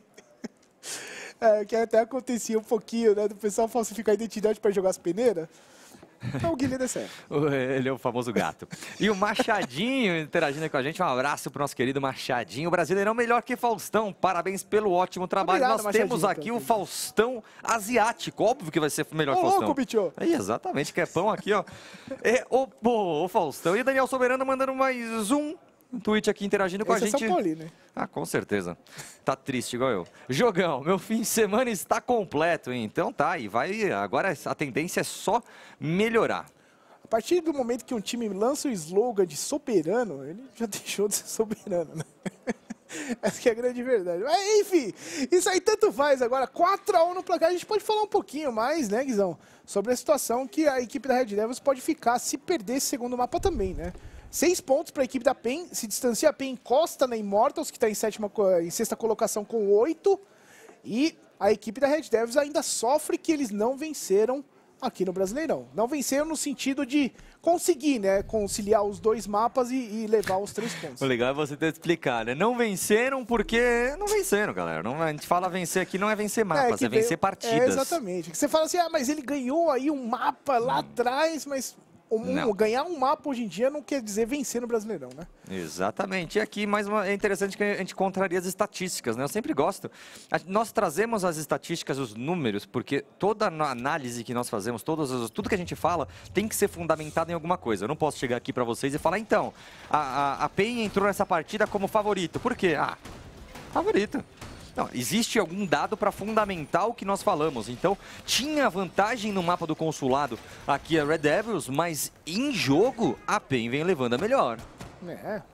É, que até acontecia um pouquinho, né? Do pessoal falsificar a identidade para jogar as peneiras. Então o Guilherme é certo. Ele é o famoso gato. E o Machadinho interagindo com a gente. Um abraço pro nosso querido Machadinho. O Brasileirão melhor que Faustão. Parabéns pelo ótimo trabalho. Obrigado, Nós temos aqui também. O Faustão asiático. Óbvio que vai ser melhor que o Faustão. Louco, bicho. É, exatamente, que é pão aqui, ó. É, o, o, o Faustão. E Daniel Soberano mandando mais um. Um tweet aqui interagindo com Esse a gente. É São Paulo, né? Ah, com certeza. Tá triste igual eu. Jogão, meu fim de semana está completo, hein? Então tá, e vai. Agora a tendência é só melhorar. A partir do momento que um time lança o slogan de soberano, ele já deixou de ser soberano, né? Essa que é a grande verdade. Mas enfim, isso aí tanto faz. Agora quatro a um no placar, a gente pode falar um pouquinho mais, né, Guizão? Sobre a situação que a equipe da Red Devils pode ficar se perder esse segundo mapa também, né? Seis pontos para a equipe da Pen, se distancia a Pen, encosta na Immortals, que está em, sétima, em sexta colocação com oito. E a equipe da Red Devils ainda sofre que eles não venceram aqui no Brasileirão. Não venceram no sentido de conseguir, né, conciliar os dois mapas e, e levar os três pontos. O legal é você ter que explicar, né? Não venceram porque não venceram, galera. Não, a gente fala vencer aqui não é vencer mapas, é, é vencer veio, partidas. É, exatamente. Você fala assim, ah, mas ele ganhou aí um mapa lá atrás, mas... Um, ganhar um mapa hoje em dia não quer dizer vencer no Brasileirão, né? Exatamente. E aqui mais uma, é interessante que a gente contraria as estatísticas, né? Eu sempre gosto. A, nós trazemos as estatísticas, os números, porque toda a análise que nós fazemos, todos os, tudo que a gente fala, tem que ser fundamentado em alguma coisa. Eu não posso chegar aqui para vocês e falar, então, a, a, a PEN entrou nessa partida como favorito. Por quê? Ah, favorito. Não, existe algum dado para fundamentar o que nós falamos. Então, tinha vantagem no mapa do consulado aqui a Red Devils, mas em jogo a PEN vem levando a melhor. É.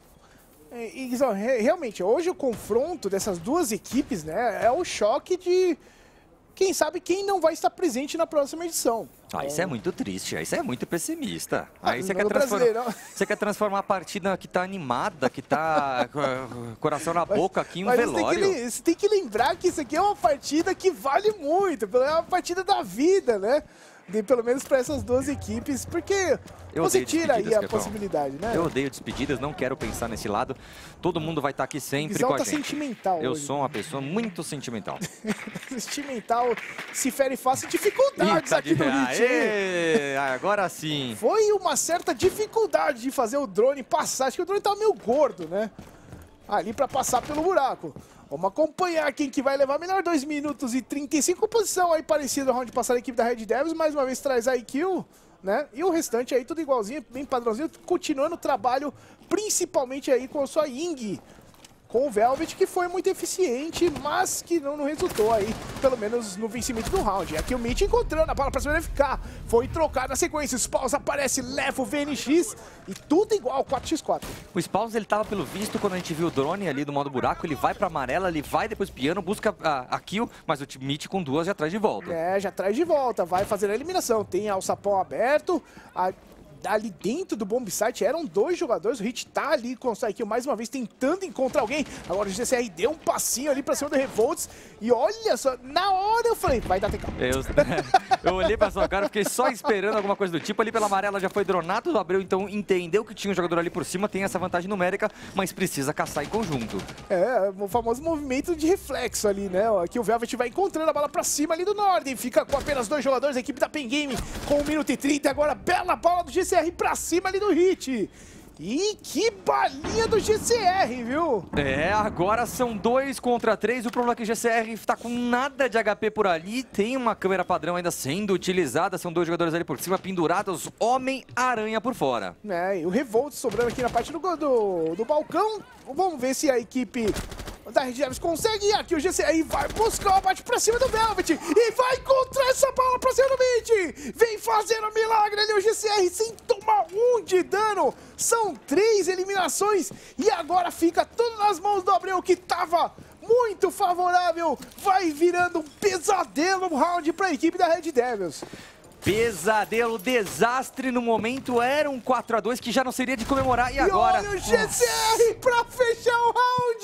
E, e, realmente, hoje o confronto dessas duas equipes, né, é o choque de... Quem sabe quem não vai estar presente na próxima edição. Ah, isso é muito triste, isso é muito pessimista. Aí você quer, transformar, você quer transformar a partida que tá animada, que tá coração na boca aqui em um velório. Tem que, você tem que lembrar que isso aqui é uma partida que vale muito, é uma partida da vida, né? De, pelo menos para essas duas equipes, porque eu você tira aí a possibilidade, né? Eu odeio despedidas, não quero pensar nesse lado. Todo mundo vai estar aqui sempre Guizão com a tá gente. Sentimental eu hoje, sou uma pessoa muito sentimental. Sentimental se fere fácil dificuldades Eita, aqui no Hit. Aê, agora sim. Foi uma certa dificuldade de fazer o drone passar. Acho que o drone tá meio gordo, né? Ali para passar pelo buraco. Vamos acompanhar quem que vai levar melhor dois minutos e trinta e cinco, posição aí parecida onde passar a equipe da Red Devils, mais uma vez traz a I Q, né? E o restante aí tudo igualzinho, bem padrãozinho, continuando o trabalho, principalmente aí com a sua Ying, com o Velvet, que foi muito eficiente, mas que não, não resultou aí, pelo menos no vencimento do round. Aqui o Mitch encontrando a bola para cima do F K, foi trocado na sequência, o Spaws aparece, leva o V N X e tudo igual, quatro por quatro. O Spaws, ele tava pelo visto, quando a gente viu o drone ali do modo buraco, ele vai pra amarela, ele vai depois piano, busca a, a kill, mas o Mitch com duas já traz de volta. É, já traz de volta, vai fazer a eliminação, tem a alçapão aberto, a... ali dentro do bomb site eram dois jogadores, o Hit tá ali com o Saikyo mais uma vez tentando encontrar alguém. Agora o G C R deu um passinho ali pra cima do Revolts e olha só, na hora eu falei, vai dar T K. Eu, eu olhei pra sua cara, fiquei só esperando alguma coisa do tipo. Ali pela amarela já foi dronado, o Abreu então entendeu que tinha um jogador ali por cima, tem essa vantagem numérica, mas precisa caçar em conjunto. É, o famoso movimento de reflexo ali, né? Aqui o Velvet vai encontrando a bola pra cima ali do Norden, fica com apenas dois jogadores, a equipe da Pen Game com um minuto e trinta, agora bela bola do G C R pra cima ali do Hit. E que balinha do G C R, viu? É, agora são dois contra três. O problema é que o G C R tá com nada de H P por ali. Tem uma câmera padrão ainda sendo utilizada. São dois jogadores ali por cima, pendurados. Homem-Aranha por fora. É, e o Revolt sobrando aqui na parte do, do, do balcão. Vamos ver se a equipe da Red Devils consegue. E aqui o G C R vai buscar o abate pra cima do Velvet. E vai encontrar essa bola pra cima do Mid. Vem fazendo um milagre ali o G C R sem tomar um de dano. São três eliminações. E agora fica tudo nas mãos do Abreu, que tava muito favorável. Vai virando um pesadelo round pra equipe da Red Devils. Pesadelo, desastre no momento, era um quatro a dois que já não seria de comemorar, e, e agora... olha o G C R pra fechar o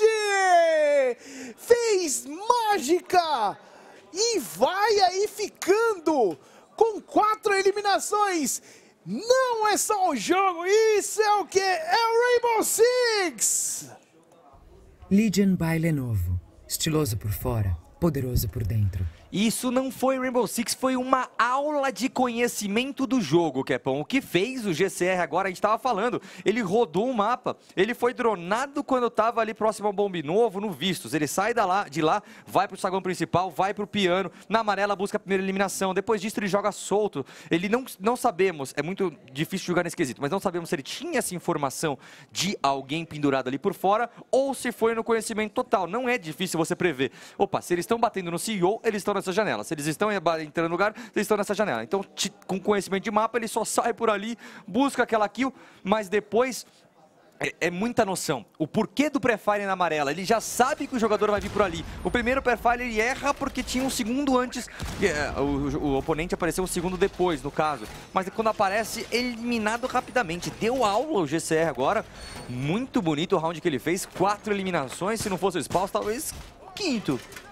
round! Fez mágica! E vai aí ficando com quatro eliminações! Não é só um jogo, isso é o que? É o Rainbow Six! Legion by Lenovo. Estiloso por fora, poderoso por dentro. Isso não foi Rainbow Six, foi uma aula de conhecimento do jogo, Kepão. O que fez o G C R agora, a gente estava falando, ele rodou o mapa, ele foi dronado quando estava ali próximo ao bombe novo, no Vistos. Ele sai da lá, de lá, vai para o saguão principal, vai para o piano, na amarela busca a primeira eliminação, depois disso ele joga solto. Ele não, não sabemos, é muito difícil jogar nesse quesito, mas não sabemos se ele tinha essa informação de alguém pendurado ali por fora ou se foi no conhecimento total. Não é difícil você prever. Opa, se eles estão batendo no C E O, eles estão nessa janela. Se eles estão entrando no lugar, eles estão nessa janela. Então, com conhecimento de mapa, ele só sai por ali, busca aquela kill, mas depois é, é muita noção. O porquê do pré-fire na amarela, ele já sabe que o jogador vai vir por ali. O primeiro pré-fire ele erra porque tinha um segundo antes, é, o, o oponente apareceu um segundo depois, no caso. Mas quando aparece, eliminado rapidamente. Deu aula o G C R agora. Muito bonito o round que ele fez. Quatro eliminações, se não fosse o Spaws, talvez quinto.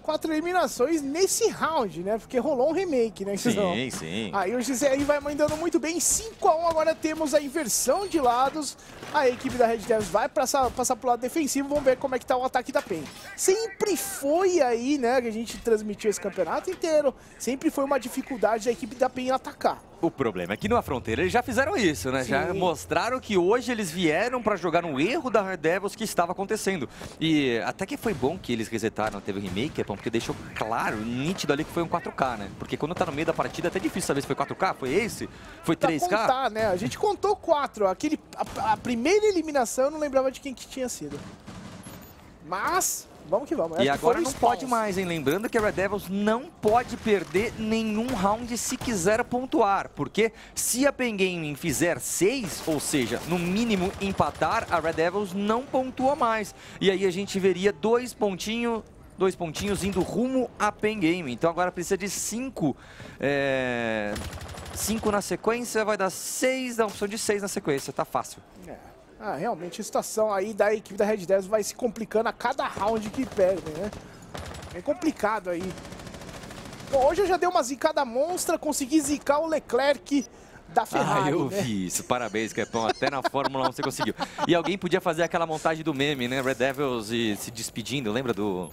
quatro eliminações nesse round, né? Porque rolou um remake, né? Sim, então, sim. aí o G C R vai mandando muito bem. cinco a um, agora temos a inversão de lados. A equipe da Red Devils vai passar, passar pro lado defensivo. Vamos ver como é que tá o ataque da PEN. Sempre foi aí, né? Que a gente transmitiu esse campeonato inteiro. Sempre foi uma dificuldade da equipe da PEN atacar. O problema é que na fronteira eles já fizeram isso, né? Sim. Já mostraram que hoje eles vieram para jogar no erro da Red Devils que estava acontecendo. E até que foi bom que eles resetaram, teve o remake, porque deixou claro, nítido ali que foi um quatro K, né? Porque quando tá no meio da partida é até difícil saber se foi quatro K, foi esse, foi três K. Pra contar, né? A gente contou quatro. Aquele, a, a primeira eliminação eu não lembrava de quem que tinha sido. Mas... vamos que vamos. E agora não spawns. pode mais, hein? Lembrando que a Red Devils não pode perder nenhum round se quiser pontuar. Porque se a Pen Gaming fizer seis, ou seja, no mínimo empatar, a Red Devils não pontua mais. E aí a gente veria dois pontinhos, dois pontinhos indo rumo a Pen Gaming. Então agora precisa de cinco. É... cinco na sequência, vai dar seis, dá uma opção de seis na sequência. Tá fácil. É. Ah, realmente a situação aí da equipe da Red Devils vai se complicando a cada round que perde, né? É complicado aí. Bom, hoje eu já dei uma zicada monstra, consegui zicar o Leclerc da Ferrari, Ah, eu né? vi isso. Parabéns, Kepão. Até na Fórmula um você conseguiu. E alguém podia fazer aquela montagem do meme, né? Red Devils e se despedindo, lembra do...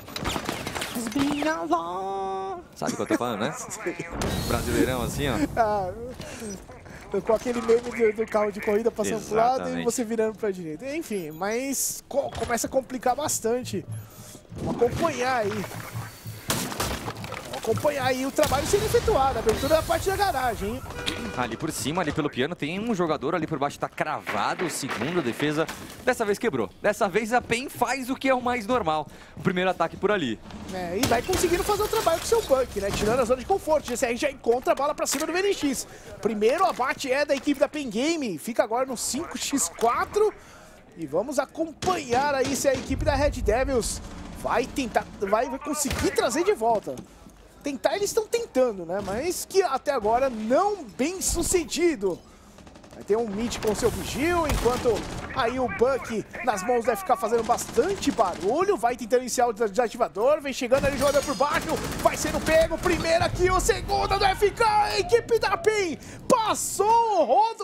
Sabe o que eu tô falando, né? Brasileirão assim, ó. Ah, com aquele meme do, do carro de corrida passando pro lado e você virando pra direita. Enfim, mas co começa a complicar bastante. Vamos acompanhar aí. Vamos acompanhar aí o trabalho sendo efetuado. A abertura da parte da garagem, hein? Ali por cima, ali pelo piano, tem um jogador ali por baixo, tá cravado, o segundo, a defesa. Dessa vez quebrou. Dessa vez a PEN faz o que é o mais normal. O primeiro ataque por ali. É, e vai conseguindo fazer o trabalho com o seu Buck, né? Tirando a zona de conforto. O G C R já encontra a bola pra cima do V N X. Primeiro abate é da equipe da Pen Game. Fica agora no cinco a quatro. E vamos acompanhar aí se a equipe da Red Devils vai tentar, vai, vai conseguir trazer de volta. Tentar, eles estão tentando, né? Mas que até agora não bem sucedido. Vai ter um mid com o seu Vigil, enquanto aí o Buck nas mãos vai ficar fazendo bastante barulho. Vai tentando iniciar o desativador, vem chegando ali, jogador por baixo, vai sendo pego. Primeira kill, segunda do F K, a equipe da PEN passou o rodo,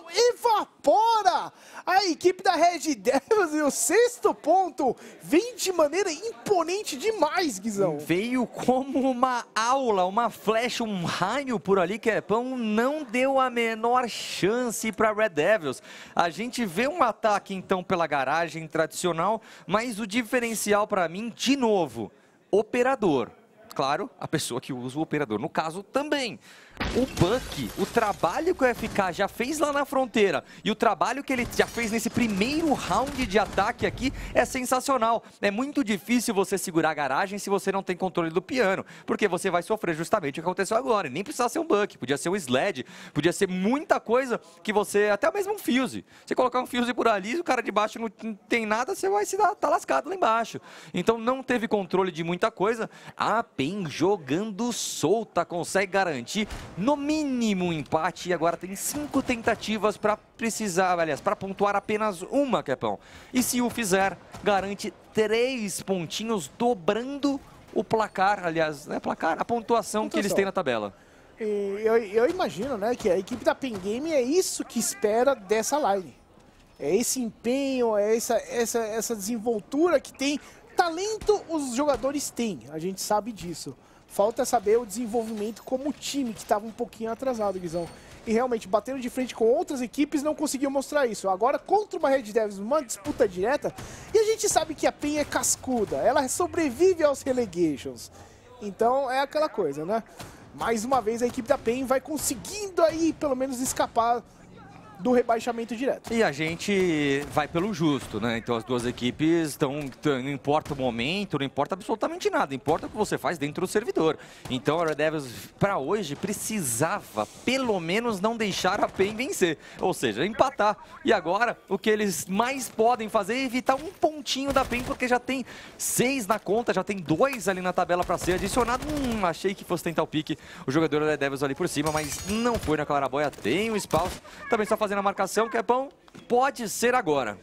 evapora a equipe da Red Devils e o sexto ponto vem de maneira imponente demais, Guizão. Veio como uma aula, uma flecha, um raio por ali, Kepão, não deu a menor chance para Red Devils. A gente vê um ataque então pela garagem tradicional, mas o diferencial para mim, de novo, operador. Claro, a pessoa que usa o operador, no caso também. O Buck, o trabalho que o F K já fez lá na fronteira e o trabalho que ele já fez nesse primeiro round de ataque aqui é sensacional. É muito difícil você segurar a garagem se você não tem controle do piano, porque você vai sofrer justamente o que aconteceu agora. E nem precisava ser um Buck, podia ser um Sled, podia ser muita coisa que você, até mesmo um Fuse. Você colocar um Fuse por ali, o cara de baixo não tem nada, você vai se dar, tá lascado lá embaixo. Então não teve controle de muita coisa. A PEN jogando solta, consegue garantir no mínimo um empate e agora tem cinco tentativas para precisar, aliás, para pontuar apenas uma, Kepão. E se o fizer, garante três pontinhos, dobrando o placar, aliás, né, placar, a pontuação, pontuação que eles têm na tabela. E eu, eu imagino, né, que a equipe da Pen Game é isso que espera dessa line. É esse empenho, é essa, essa, essa desenvoltura que tem. Talento os jogadores têm, a gente sabe disso. Falta saber o desenvolvimento como time, que estava um pouquinho atrasado, Guizão. E realmente, batendo de frente com outras equipes, não conseguiu mostrar isso. Agora, contra uma Red Devils, uma disputa direta, e a gente sabe que a PEN é cascuda, ela sobrevive aos relegations. Então, é aquela coisa, né? Mais uma vez, a equipe da PEN vai conseguindo aí, pelo menos, escapar do rebaixamento direto. E a gente vai pelo justo, né? Então as duas equipes estão, não importa o momento, não importa absolutamente nada, importa o que você faz dentro do servidor. Então a Red Devils, para hoje, precisava pelo menos não deixar a PEN vencer, ou seja, empatar. E agora, o que eles mais podem fazer é evitar um pontinho da PEN, porque já tem seis na conta, já tem dois ali na tabela para ser adicionado. Hum, achei que fosse tentar o pique o jogador da Red Devils ali por cima, mas não foi na claraboia, tem o spawn, também só fazendo a marcação, que é bom, pode ser agora.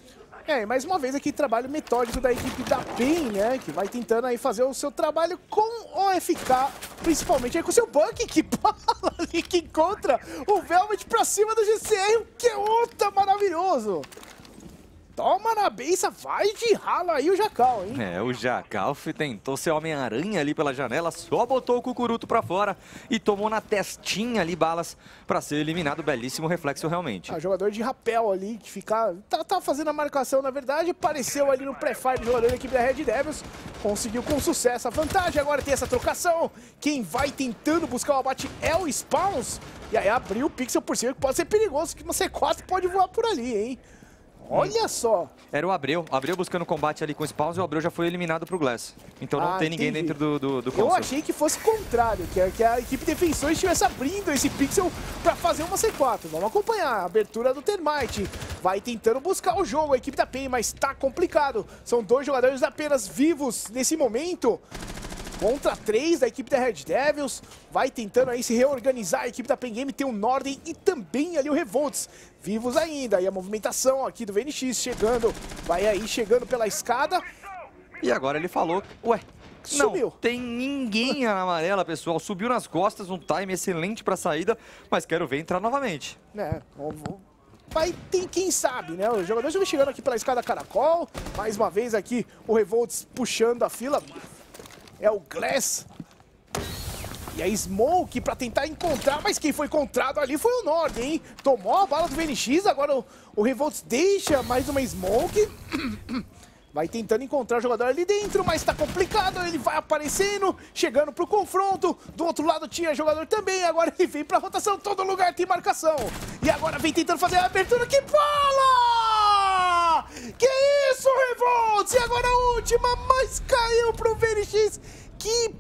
É, e mais uma vez aqui trabalho metódico da equipe da PEN, né? Que vai tentando aí fazer o seu trabalho com o F K, principalmente aí com o seu Buck, que bala ali, que encontra o Velvet pra cima do G C R, o que é outra maravilhoso. Toma na beça, vai de rala aí o Jacal, hein? É, o Jacal tentou ser Homem-Aranha ali pela janela, só botou o Cucuruto pra fora e tomou na testinha ali balas pra ser eliminado. Belíssimo reflexo realmente. Ah, jogador de rapel ali, que fica... Tá, tá fazendo a marcação, na verdade, apareceu ali no pré-fire do jogador da equipe da Red Devils, conseguiu com sucesso a vantagem, agora tem essa trocação. Quem vai tentando buscar o abate é o Spawns, e aí abriu o pixel por cima, que pode ser perigoso, que no C quatro pode voar por ali, hein? Olha só! Era o Abreu. O Abreu buscando combate ali com o Spawns e o Abreu já foi eliminado pro Glass. Então não ah, tem ninguém entendi. dentro do, do, do Eu achei que fosse contrário, que a, que a equipe defensora estivesse abrindo esse pixel pra fazer uma C quatro. Vamos acompanhar a abertura do Termite. Vai tentando buscar o jogo, a equipe da PEN, mas tá complicado. São dois jogadores apenas vivos nesse momento. Contra três da equipe da Red Devils, vai tentando aí se reorganizar a equipe da PEN Game, tem o Norden e também ali o Revolts, vivos ainda, e a movimentação aqui do V N X chegando, vai aí chegando pela escada. E agora ele falou, ué, subiu. Não tem ninguém na amarela, pessoal, subiu nas costas, um time excelente pra saída, mas quero ver entrar novamente. É, vai ter quem sabe, né? Os jogadores vão chegando aqui pela escada Caracol, mais uma vez aqui o Revolts puxando a fila. É o Glass. E a Smoke pra tentar encontrar, mas quem foi encontrado ali foi o Norden, hein? Tomou a bala do V N X, agora o, o Revolts deixa mais uma Smoke. Vai tentando encontrar o jogador ali dentro, mas tá complicado, ele vai aparecendo, chegando pro confronto. Do outro lado tinha jogador também, agora ele vem pra rotação, todo lugar tem marcação. E agora vem tentando fazer a abertura, que bola! Que isso, Revolts! E agora a última, mas caiu pro V N X. Que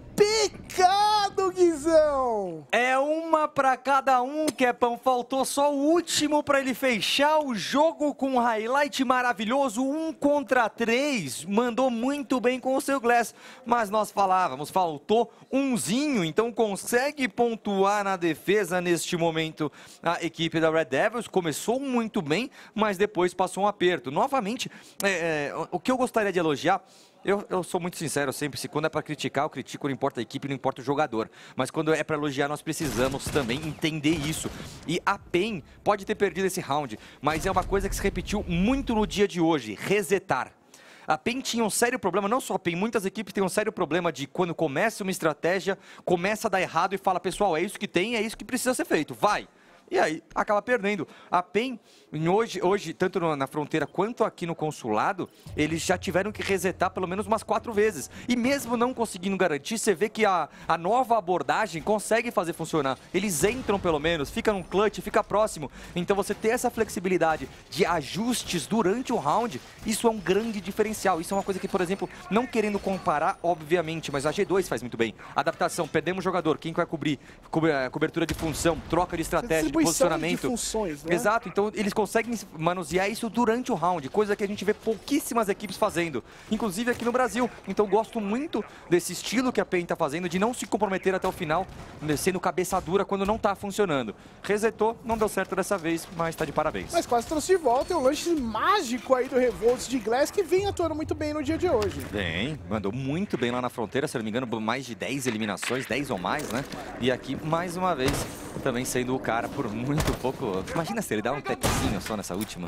pecado, Guizão! É uma pra cada um, Kepão. Faltou só o último pra ele fechar o jogo com um highlight maravilhoso. Um contra três. Mandou muito bem com o seu Glass. Mas nós falávamos, faltou umzinho. Então consegue pontuar na defesa neste momento a equipe da Red Devils. Começou muito bem, mas depois passou um aperto. Novamente, é, é, o que eu gostaria de elogiar... Eu, eu sou muito sincero sempre, se quando é para criticar, eu critico, não importa a equipe, não importa o jogador. Mas quando é para elogiar, nós precisamos também entender isso. E a PEN pode ter perdido esse round, mas é uma coisa que se repetiu muito no dia de hoje, resetar. A PEN tinha um sério problema, não só a PEN, muitas equipes têm um sério problema de quando começa uma estratégia, começa a dar errado e fala, pessoal, é isso que tem, é isso que precisa ser feito, vai! E aí, acaba perdendo. A PEN, hoje, hoje tanto na fronteira quanto aqui no consulado, eles já tiveram que resetar pelo menos umas quatro vezes. E mesmo não conseguindo garantir, você vê que a, a nova abordagem consegue fazer funcionar. Eles entram pelo menos, fica num clutch, fica próximo. Então você ter essa flexibilidade de ajustes durante o round, isso é um grande diferencial. Isso é uma coisa que, por exemplo, não querendo comparar, obviamente, mas a G dois faz muito bem. Adaptação, perdemos jogador, quem vai cobrir? Cobertura de função, troca de estratégia, posicionamento. De funções, né? Exato, então eles conseguem manusear isso durante o round, coisa que a gente vê pouquíssimas equipes fazendo, inclusive aqui no Brasil. Então gosto muito desse estilo que a PEN está fazendo, de não se comprometer até o final, sendo cabeça dura quando não está funcionando. Resetou, não deu certo dessa vez, mas está de parabéns. Mas quase trouxe de volta, é um lance mágico aí do Revolts de Glass, que vem atuando muito bem no dia de hoje. Bem, mandou muito bem lá na fronteira, se não me engano, mais de dez eliminações, dez ou mais, né? E aqui, mais uma vez, também sendo o cara por muito pouco. Imagina se ele dá um tapzinho só nessa última.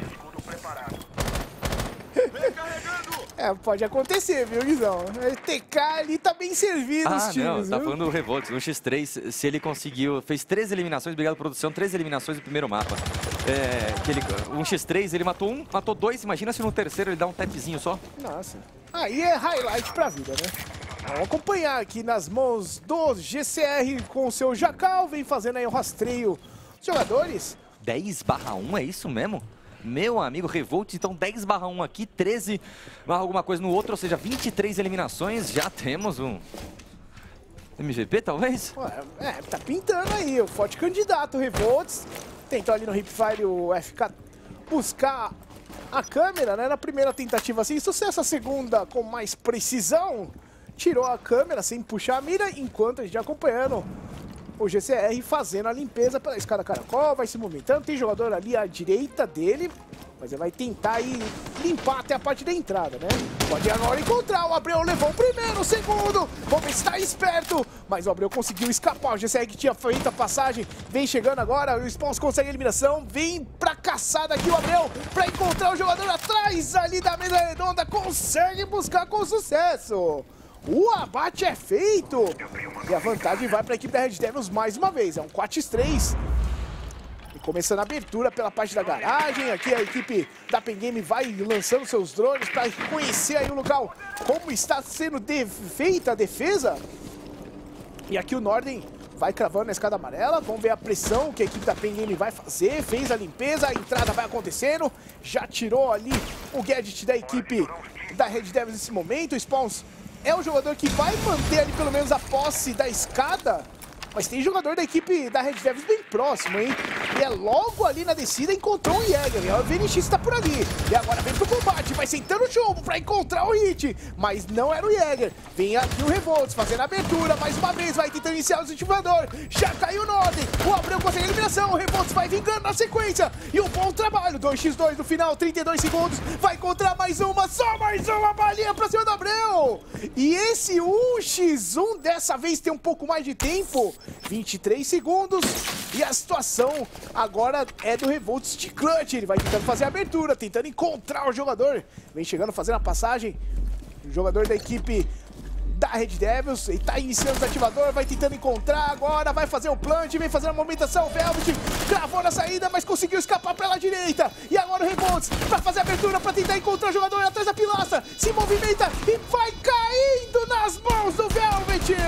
É, pode acontecer, viu, Guizão? O T K ali tá bem servido ah, os times, não, viu? tá falando do Revolts, no X três, se ele conseguiu, fez três eliminações, obrigado produção, três eliminações no primeiro mapa. É, que ele, um X três, ele matou um, matou dois, imagina se no terceiro ele dá um tapzinho só. Nossa, aí é highlight pra vida, né? Vamos acompanhar aqui nas mãos do G C R com o seu Jacal, vem fazendo aí o rastreio dos jogadores. dez barra um, é isso mesmo? Meu amigo, Revolt, então dez barra um aqui, treze barra alguma coisa no outro, ou seja, vinte e três eliminações, já temos um M V P, talvez? Ué, é, tá pintando aí, o forte candidato, Revolts. Tentou ali no Hipfire o F K buscar a câmera, né? Na primeira tentativa sem sucesso, a segunda com mais precisão. Tirou a câmera sem puxar a mira, enquanto a gente acompanhando o G C R fazendo a limpeza pela escada Caracol, vai se movimentando, tem jogador ali à direita dele. Mas ele vai tentar aí limpar até a parte da entrada, né? Pode agora encontrar. O Abreu levou o primeiro, o segundo. Vamos ver se está esperto. Mas o Abreu conseguiu escapar. O G C R que tinha feito a passagem vem chegando agora. O Spawns consegue a eliminação. Vem pra caçada aqui o Abreu pra encontrar o jogador atrás ali da mesa redonda. Consegue buscar com sucesso. O abate é feito. E a vantagem vai para a equipe da Red Devils mais uma vez. É um quatro a três. E começando a abertura pela parte da garagem. Aqui a equipe da Pen Game vai lançando seus drones para conhecer aí o local. Como está sendo feita a defesa. E aqui o Norden vai cravando a escada amarela. Vamos ver a pressão que a equipe da Pen Game vai fazer. Fez a limpeza, a entrada vai acontecendo. Já tirou ali o gadget da equipe da Red Devils nesse momento. O Spawns é o jogador que vai manter ali pelo menos a posse da escada. Mas tem jogador da equipe da Red Devils bem próximo, hein? E é logo ali na descida encontrou o Jäger. E o V N X está por ali. E agora vem pro combate, vai sentando o chumbo pra encontrar o hit. Mas não era o Jäger. Vem aqui o Revolts fazendo a abertura. Mais uma vez vai tentando iniciar o desativador. Já caiu o Norden. O Abreu consegue a eliminação. O Revolts vai vingando na sequência. E um bom trabalho. dois a dois no final, trinta e dois segundos. Vai encontrar mais uma. Só mais uma balinha pra cima do Abreu. E esse um a um dessa vez tem um pouco mais de tempo. vinte e três segundos e a situação agora é do Revolts de clutch. Ele vai tentando fazer a abertura, tentando encontrar o jogador. Vem chegando, fazendo a passagem. O jogador da equipe da Red Devils. Ele tá iniciando o desativador, vai tentando encontrar agora, vai fazer o plant, vem fazendo a movimentação. Velvet gravou na saída, mas conseguiu escapar pela direita. E agora o Revolts pra fazer a abertura, pra tentar encontrar o jogador atrás da pilastra. Se movimenta e vai caindo nas mãos do Velvet.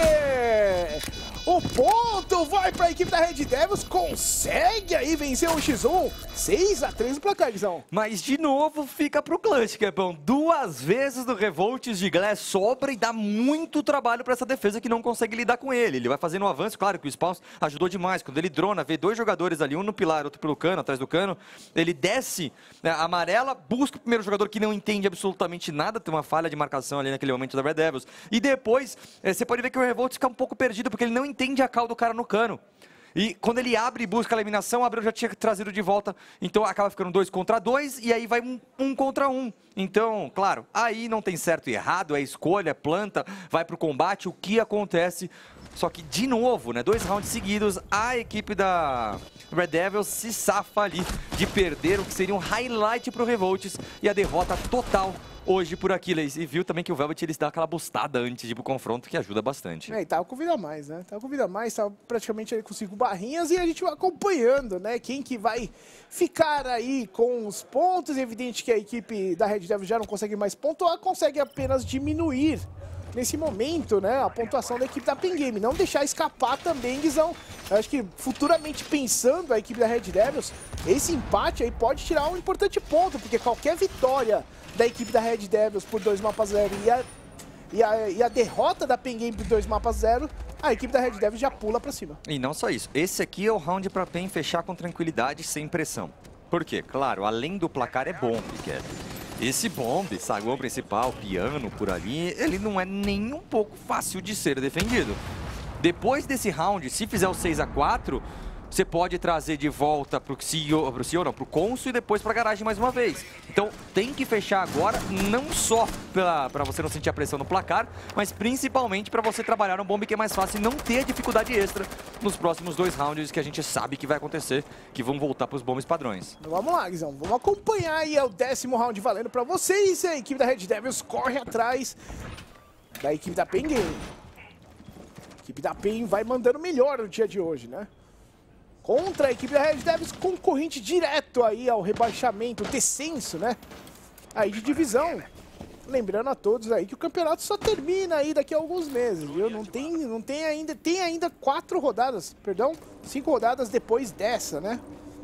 O ponto vai para a equipe da Red Devils, consegue aí vencer um a um, seis a três no placar, Guizão. Mas de novo fica pro clutch, Capão. Duas vezes do Revolts de Glass sobra e dá muito trabalho para essa defesa que não consegue lidar com ele. Ele vai fazendo um avanço, claro que o Spawns ajudou demais. Quando ele drona, vê dois jogadores ali, um no pilar, outro pelo cano, atrás do cano. Ele desce, né, amarela, busca o primeiro jogador que não entende absolutamente nada, tem uma falha de marcação ali naquele momento da Red Devils. E depois, é, você pode ver que o Revolts fica um pouco perdido, porque ele não entende entende a cal do cara no cano. E quando ele abre e busca a eliminação, o Abreu já tinha trazido de volta. Então acaba ficando dois contra dois e aí vai um, um contra um. Então, claro, aí não tem certo e errado, é escolha, planta, vai pro combate, o que acontece. Só que, de novo, né, dois rounds seguidos, a equipe da Red Devils se safa ali de perder o que seria um highlight pro Revolts e a derrota total hoje por Achilles. E viu também que o Velvet ele dá aquela bustada antes de ir pro confronto, que ajuda bastante. É, e tava com vida a mais, né? Tava com vida a mais, tava praticamente ali com cinco barrinhas e a gente vai acompanhando, né? Quem que vai ficar aí com os pontos. É evidente que a equipe da Red Devils já não consegue mais pontuar, consegue apenas diminuir nesse momento, né, a pontuação da equipe da Pen Game. Não deixar escapar também, Guizão. Eu acho que futuramente pensando a equipe da Red Devils, esse empate aí pode tirar um importante ponto, porque qualquer vitória da equipe da Red Devils por dois mapas zero e a, e a, e a derrota da Pen Game por dois mapas zero, a equipe da Red Devils já pula pra cima. E não só isso, esse aqui é o round pra Pen fechar com tranquilidade, sem pressão. Por quê? Claro, além do placar é bom, Piquet. Esse bombe, saguão principal, piano por ali, ele não é nem um pouco fácil de ser defendido. Depois desse round, se fizer o seis a quatro, você pode trazer de volta pro C E O, pro C E O não, pro Consul e depois pra garagem mais uma vez. Então tem que fechar agora, não só pra, pra você não sentir a pressão no placar, mas principalmente pra você trabalhar um bombe que é mais fácil e não ter dificuldade extra nos próximos dois rounds que a gente sabe que vai acontecer, que vão voltar pros bombes padrões. Então, vamos lá, Guizão, vamos acompanhar aí, é o décimo round valendo pra vocês. A equipe da Red Devils corre atrás da equipe da Pen Game. A equipe da Pen vai mandando melhor no dia de hoje, né? Contra a equipe da Red Devils, concorrente direto aí ao rebaixamento, descenso, né? Aí de divisão. Lembrando a todos aí que o campeonato só termina aí daqui a alguns meses, viu? Não tem, não tem ainda, tem ainda quatro rodadas, perdão, cinco rodadas depois dessa, né?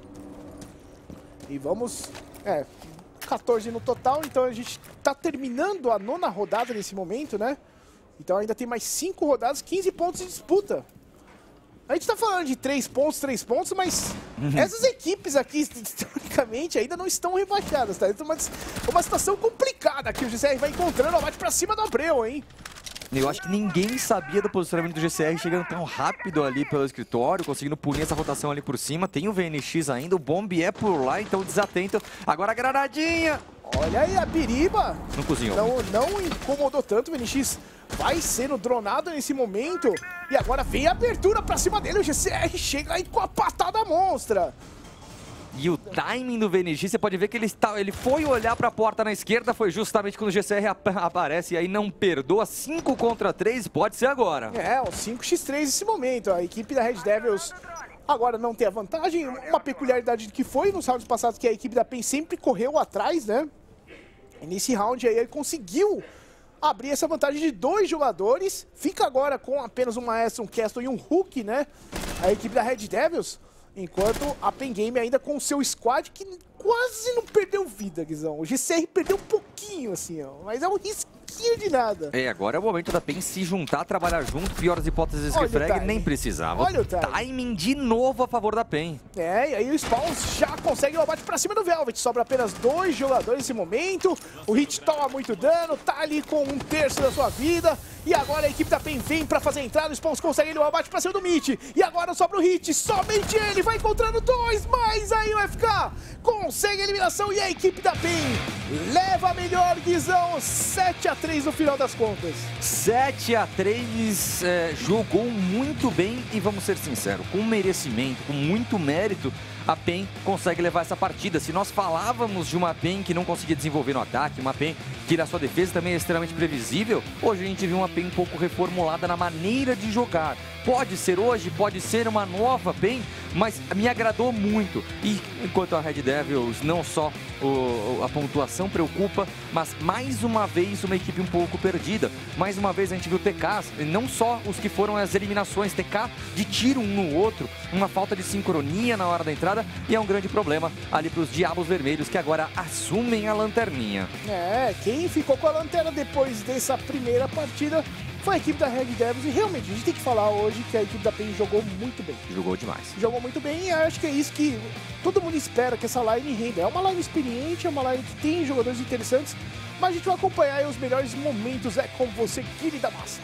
E vamos, é, quatorze no total, então a gente tá terminando a nona rodada nesse momento, né? Então ainda tem mais cinco rodadas, quinze pontos de disputa. A gente tá falando de três pontos, três pontos, mas uhum. essas equipes aqui, historicamente, ainda não estão rebaixadas, tá? Então, uma, uma situação complicada que o G C R vai encontrando, ó, bate pra cima do Abreu, hein? Eu acho que ninguém sabia do posicionamento do G C R chegando tão rápido ali pelo escritório, conseguindo punir essa rotação ali por cima. Tem o V N X ainda, o Bomb é por lá, então desatento. Agora a granadinha! Olha aí a Biriba. Não cozinhou. Não, não incomodou tanto, o V N X vai sendo dronado nesse momento. E agora vem a abertura pra cima dele, o G C R chega aí com a patada monstra. E o timing do V N X, você pode ver que ele, está, ele foi olhar para a porta na esquerda, foi justamente quando o G C R ap aparece e aí não perdoa. cinco contra três, pode ser agora. É, o cinco contra três nesse momento. A equipe da Red Devils agora não tem a vantagem. Uma peculiaridade que foi nos rounds passados, que a equipe da PEN sempre correu atrás, né? E nesse round aí ele conseguiu abrir essa vantagem de dois jogadores. Fica agora com apenas um Maestro, um Castle e um Hulk, né? A equipe da Red Devils. Enquanto a PEN Game ainda com o seu squad que quase não perdeu vida, Guizão. O G C R perdeu um pouquinho, assim, ó. Mas é um risquinho de nada. É, agora é o momento da PEN se juntar, trabalhar junto. Pior das hipóteses que o Frag nem precisava. Olha o timing. Timing de novo a favor da PEN. É, e aí o Spawn já consegue o abate pra cima do Velvet. Sobra apenas dois jogadores nesse momento. O Hit toma muito dano, tá ali com um terço da sua vida. E agora a equipe da PEN vem pra fazer a entrada. O Spawns consegue ele o abate pra cima do Mitch. E agora sobra o Hit, somente ele vai encontrando dois. Mas aí o F K consegue a eliminação e a equipe da PEN leva a melhor, Guizão. sete a três no final das contas. sete a três, é, jogou muito bem e vamos ser sinceros, com merecimento, com muito mérito, a PEN consegue levar essa partida. Se nós falávamos de uma PEN que não conseguia desenvolver no ataque, uma PEN que na sua defesa também é extremamente previsível, hoje a gente viu uma PEN um pouco reformulada na maneira de jogar. Pode ser hoje, pode ser uma nova PEN, mas me agradou muito. E enquanto a Red Devils, não só o, a pontuação preocupa, mas mais uma vez uma equipe um pouco perdida. Mais uma vez a gente viu T Ks, não só os que foram as eliminações, T K de tiro um no outro, uma falta de sincronia na hora da entrada, e é um grande problema ali para os Diabos Vermelhos, que agora assumem a lanterninha. É, quem ficou com a lanterna depois dessa primeira partida foi a equipe da Red Devils, e realmente a gente tem que falar hoje que a equipe da PEN jogou muito bem. Jogou demais. Jogou muito bem, e acho que é isso que todo mundo espera, que essa line renda. É uma line experiente, é uma line que tem jogadores interessantes, mas a gente vai acompanhar aí os melhores momentos. É com você, Guilherme da Massa.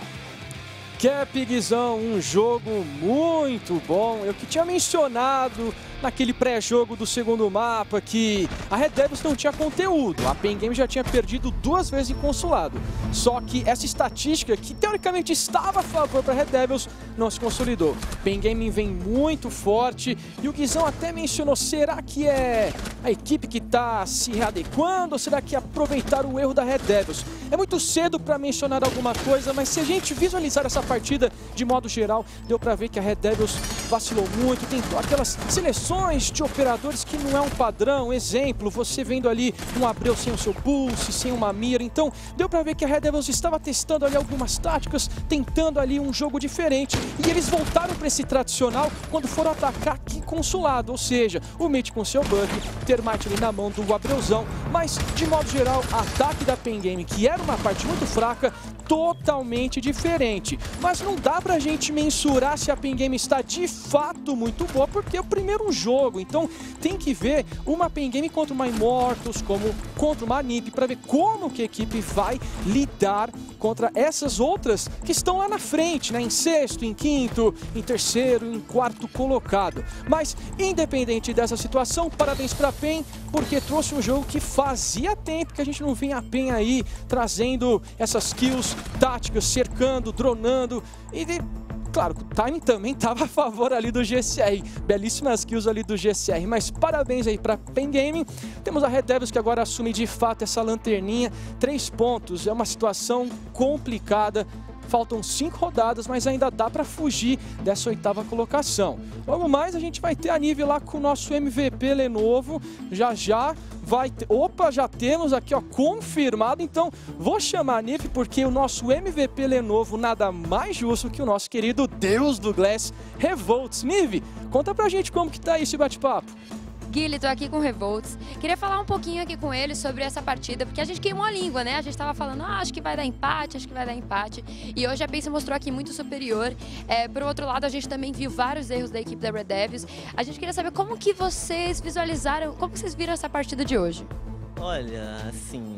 Cap, Guizão, um jogo muito bom. Eu que tinha mencionado naquele pré-jogo do segundo mapa que a Red Devils não tinha conteúdo. A PEN Game já tinha perdido duas vezes em consulado. Só que essa estatística, que teoricamente estava a favor para a Red Devils, não se consolidou. PEN Game vem muito forte e o Guizão até mencionou, será que é a equipe que está se readequando ou será que aproveitar o erro da Red Devils? É muito cedo para mencionar alguma coisa, mas se a gente visualizar essa partida de modo geral, deu para ver que a Red Devils vacilou muito, tentou aquelas seleções de operadores que não é um padrão. Exemplo, você vendo ali um Abreu sem o seu pulse, sem uma mira. Então, deu pra ver que a Red Devils estava testando ali algumas táticas, tentando ali um jogo diferente. E eles voltaram para esse tradicional quando foram atacar aqui consulado. Ou seja, o Mitch com seu buck, Termite ali na mão do Abreuzão. Mas, de modo geral, ataque da PEN Game, que era uma parte muito fraca, totalmente diferente. Mas não dá pra gente mensurar se a PEN Game está de fato muito boa, porque é o primeiro jogo. Então tem que ver uma PEN Game contra uma Immortals, como contra uma Nip, para ver como que a equipe vai lidar contra essas outras que estão lá na frente, né? Em sexto, em quinto, em terceiro, em quarto colocado. Mas independente dessa situação, parabéns pra PEN, porque trouxe um jogo que fazia tempo que a gente não vinha a PEN aí trazendo essas kills táticas, cercando, dronando e de... Claro, o timing também estava a favor ali do G C R. Belíssimas kills ali do G C R. Mas parabéns aí para PEN Gaming. Temos a Red Devils que agora assume de fato essa lanterninha. Três pontos. É uma situação complicada. Faltam cinco rodadas, mas ainda dá para fugir dessa oitava colocação. Logo mais, a gente vai ter a Nive lá com o nosso M V P Lenovo. Já já vai ter... Opa, já temos aqui, ó, confirmado. Então, vou chamar a Nive porque o nosso M V P Lenovo nada mais justo que o nosso querido Deus do Glass, Revolts. Nive, conta pra gente como que tá esse bate-papo. Guilherme, tô aqui com o Revolts. Queria falar um pouquinho aqui com ele sobre essa partida, porque a gente queimou a língua, né? A gente tava falando, ah, acho que vai dar empate, acho que vai dar empate. E hoje a PEN se mostrou aqui muito superior. É, por outro lado, a gente também viu vários erros da equipe da Red Devils. A gente queria saber como que vocês visualizaram, como que vocês viram essa partida de hoje? Olha, assim,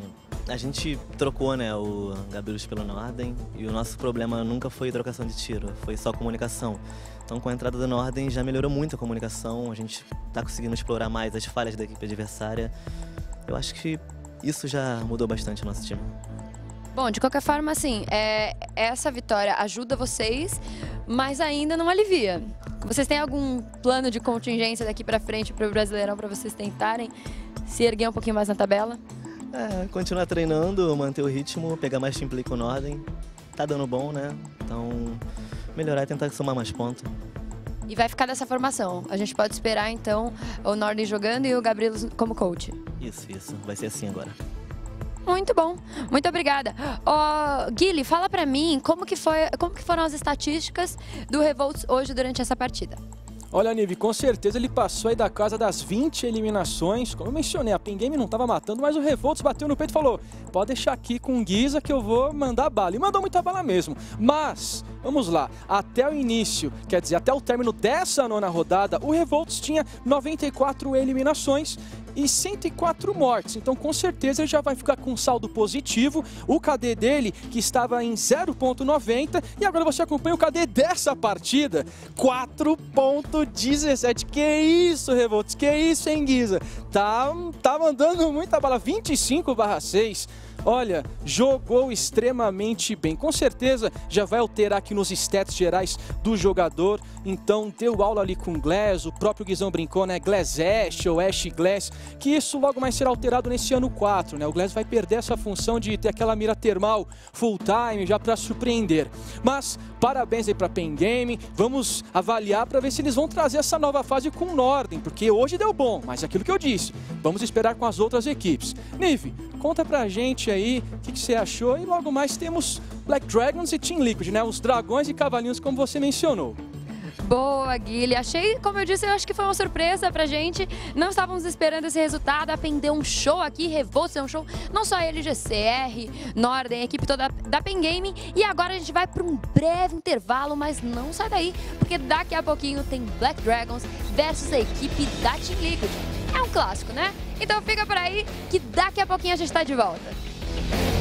a gente trocou, né, o Gabrielus pelo Norden e o nosso problema nunca foi trocação de tiro, foi só comunicação. Então, com a entrada do Norden já melhorou muito a comunicação, a gente está conseguindo explorar mais as falhas da equipe adversária. Eu acho que isso já mudou bastante o nosso time. Bom, de qualquer forma, assim, é, essa vitória ajuda vocês, mas ainda não alivia. Vocês têm algum plano de contingência daqui pra frente para o Brasileirão, para vocês tentarem se erguer um pouquinho mais na tabela? É, continuar treinando, manter o ritmo, pegar mais team play com o Norden. Tá dando bom, né? Então, melhorar e tentar somar mais pontos. E vai ficar dessa formação. A gente pode esperar, então, o Norden jogando e o Gabriel como coach. Isso, isso. Vai ser assim agora. Muito bom, muito obrigada. Ó, Guilherme, fala pra mim como que, foi, como que foram as estatísticas do Revolts hoje durante essa partida. Olha, Nive, com certeza ele passou aí da casa das vinte eliminações. Como eu mencionei, a Pen Game não estava matando, mas o Revolts bateu no peito e falou: pode deixar aqui com o Guiza que eu vou mandar bala. E mandou muita bala mesmo. Mas, vamos lá, até o início, quer dizer, até o término dessa nona rodada, o Revolts tinha noventa e quatro eliminações e cento e quatro mortes, então com certeza ele já vai ficar com um saldo positivo. O K D dele, que estava em zero ponto noventa, e agora você acompanha o K D dessa partida, quatro ponto dezessete. Que isso, Revolts, que isso, hein, Guiza? Tá, tá mandando muita bala, vinte e cinco barra seis. Olha, jogou extremamente bem. Com certeza já vai alterar aqui nos stats gerais do jogador. Então deu aula ali com o Glass, o próprio Guizão brincou, né? Glass Ash ou Ash Glass, que isso logo mais será alterado nesse ano quatro, né? O Glass vai perder essa função de ter aquela mira termal full time já para surpreender. Mas parabéns aí para Pen Game. Vamos avaliar para ver se eles vão trazer essa nova fase com o Norden, porque hoje deu bom, mas aquilo que eu disse, vamos esperar com as outras equipes. Nive, conta pra gente aí o que, que você achou, e logo mais temos Black Dragons e Team Liquid, né? Os dragões e cavalinhos, como você mencionou. Boa, Guilherme. Achei, como eu disse, eu acho que foi uma surpresa pra gente. Não estávamos esperando esse resultado. A Pen deu um show aqui, Revolts deu um show. Não só ele, G C R, Norden, a equipe toda da Pen Game. E agora a gente vai para um breve intervalo, mas não sai daí, porque daqui a pouquinho tem Black Dragons versus a equipe da Team Liquid. É um clássico, né? Então fica por aí que daqui a pouquinho a gente tá de volta.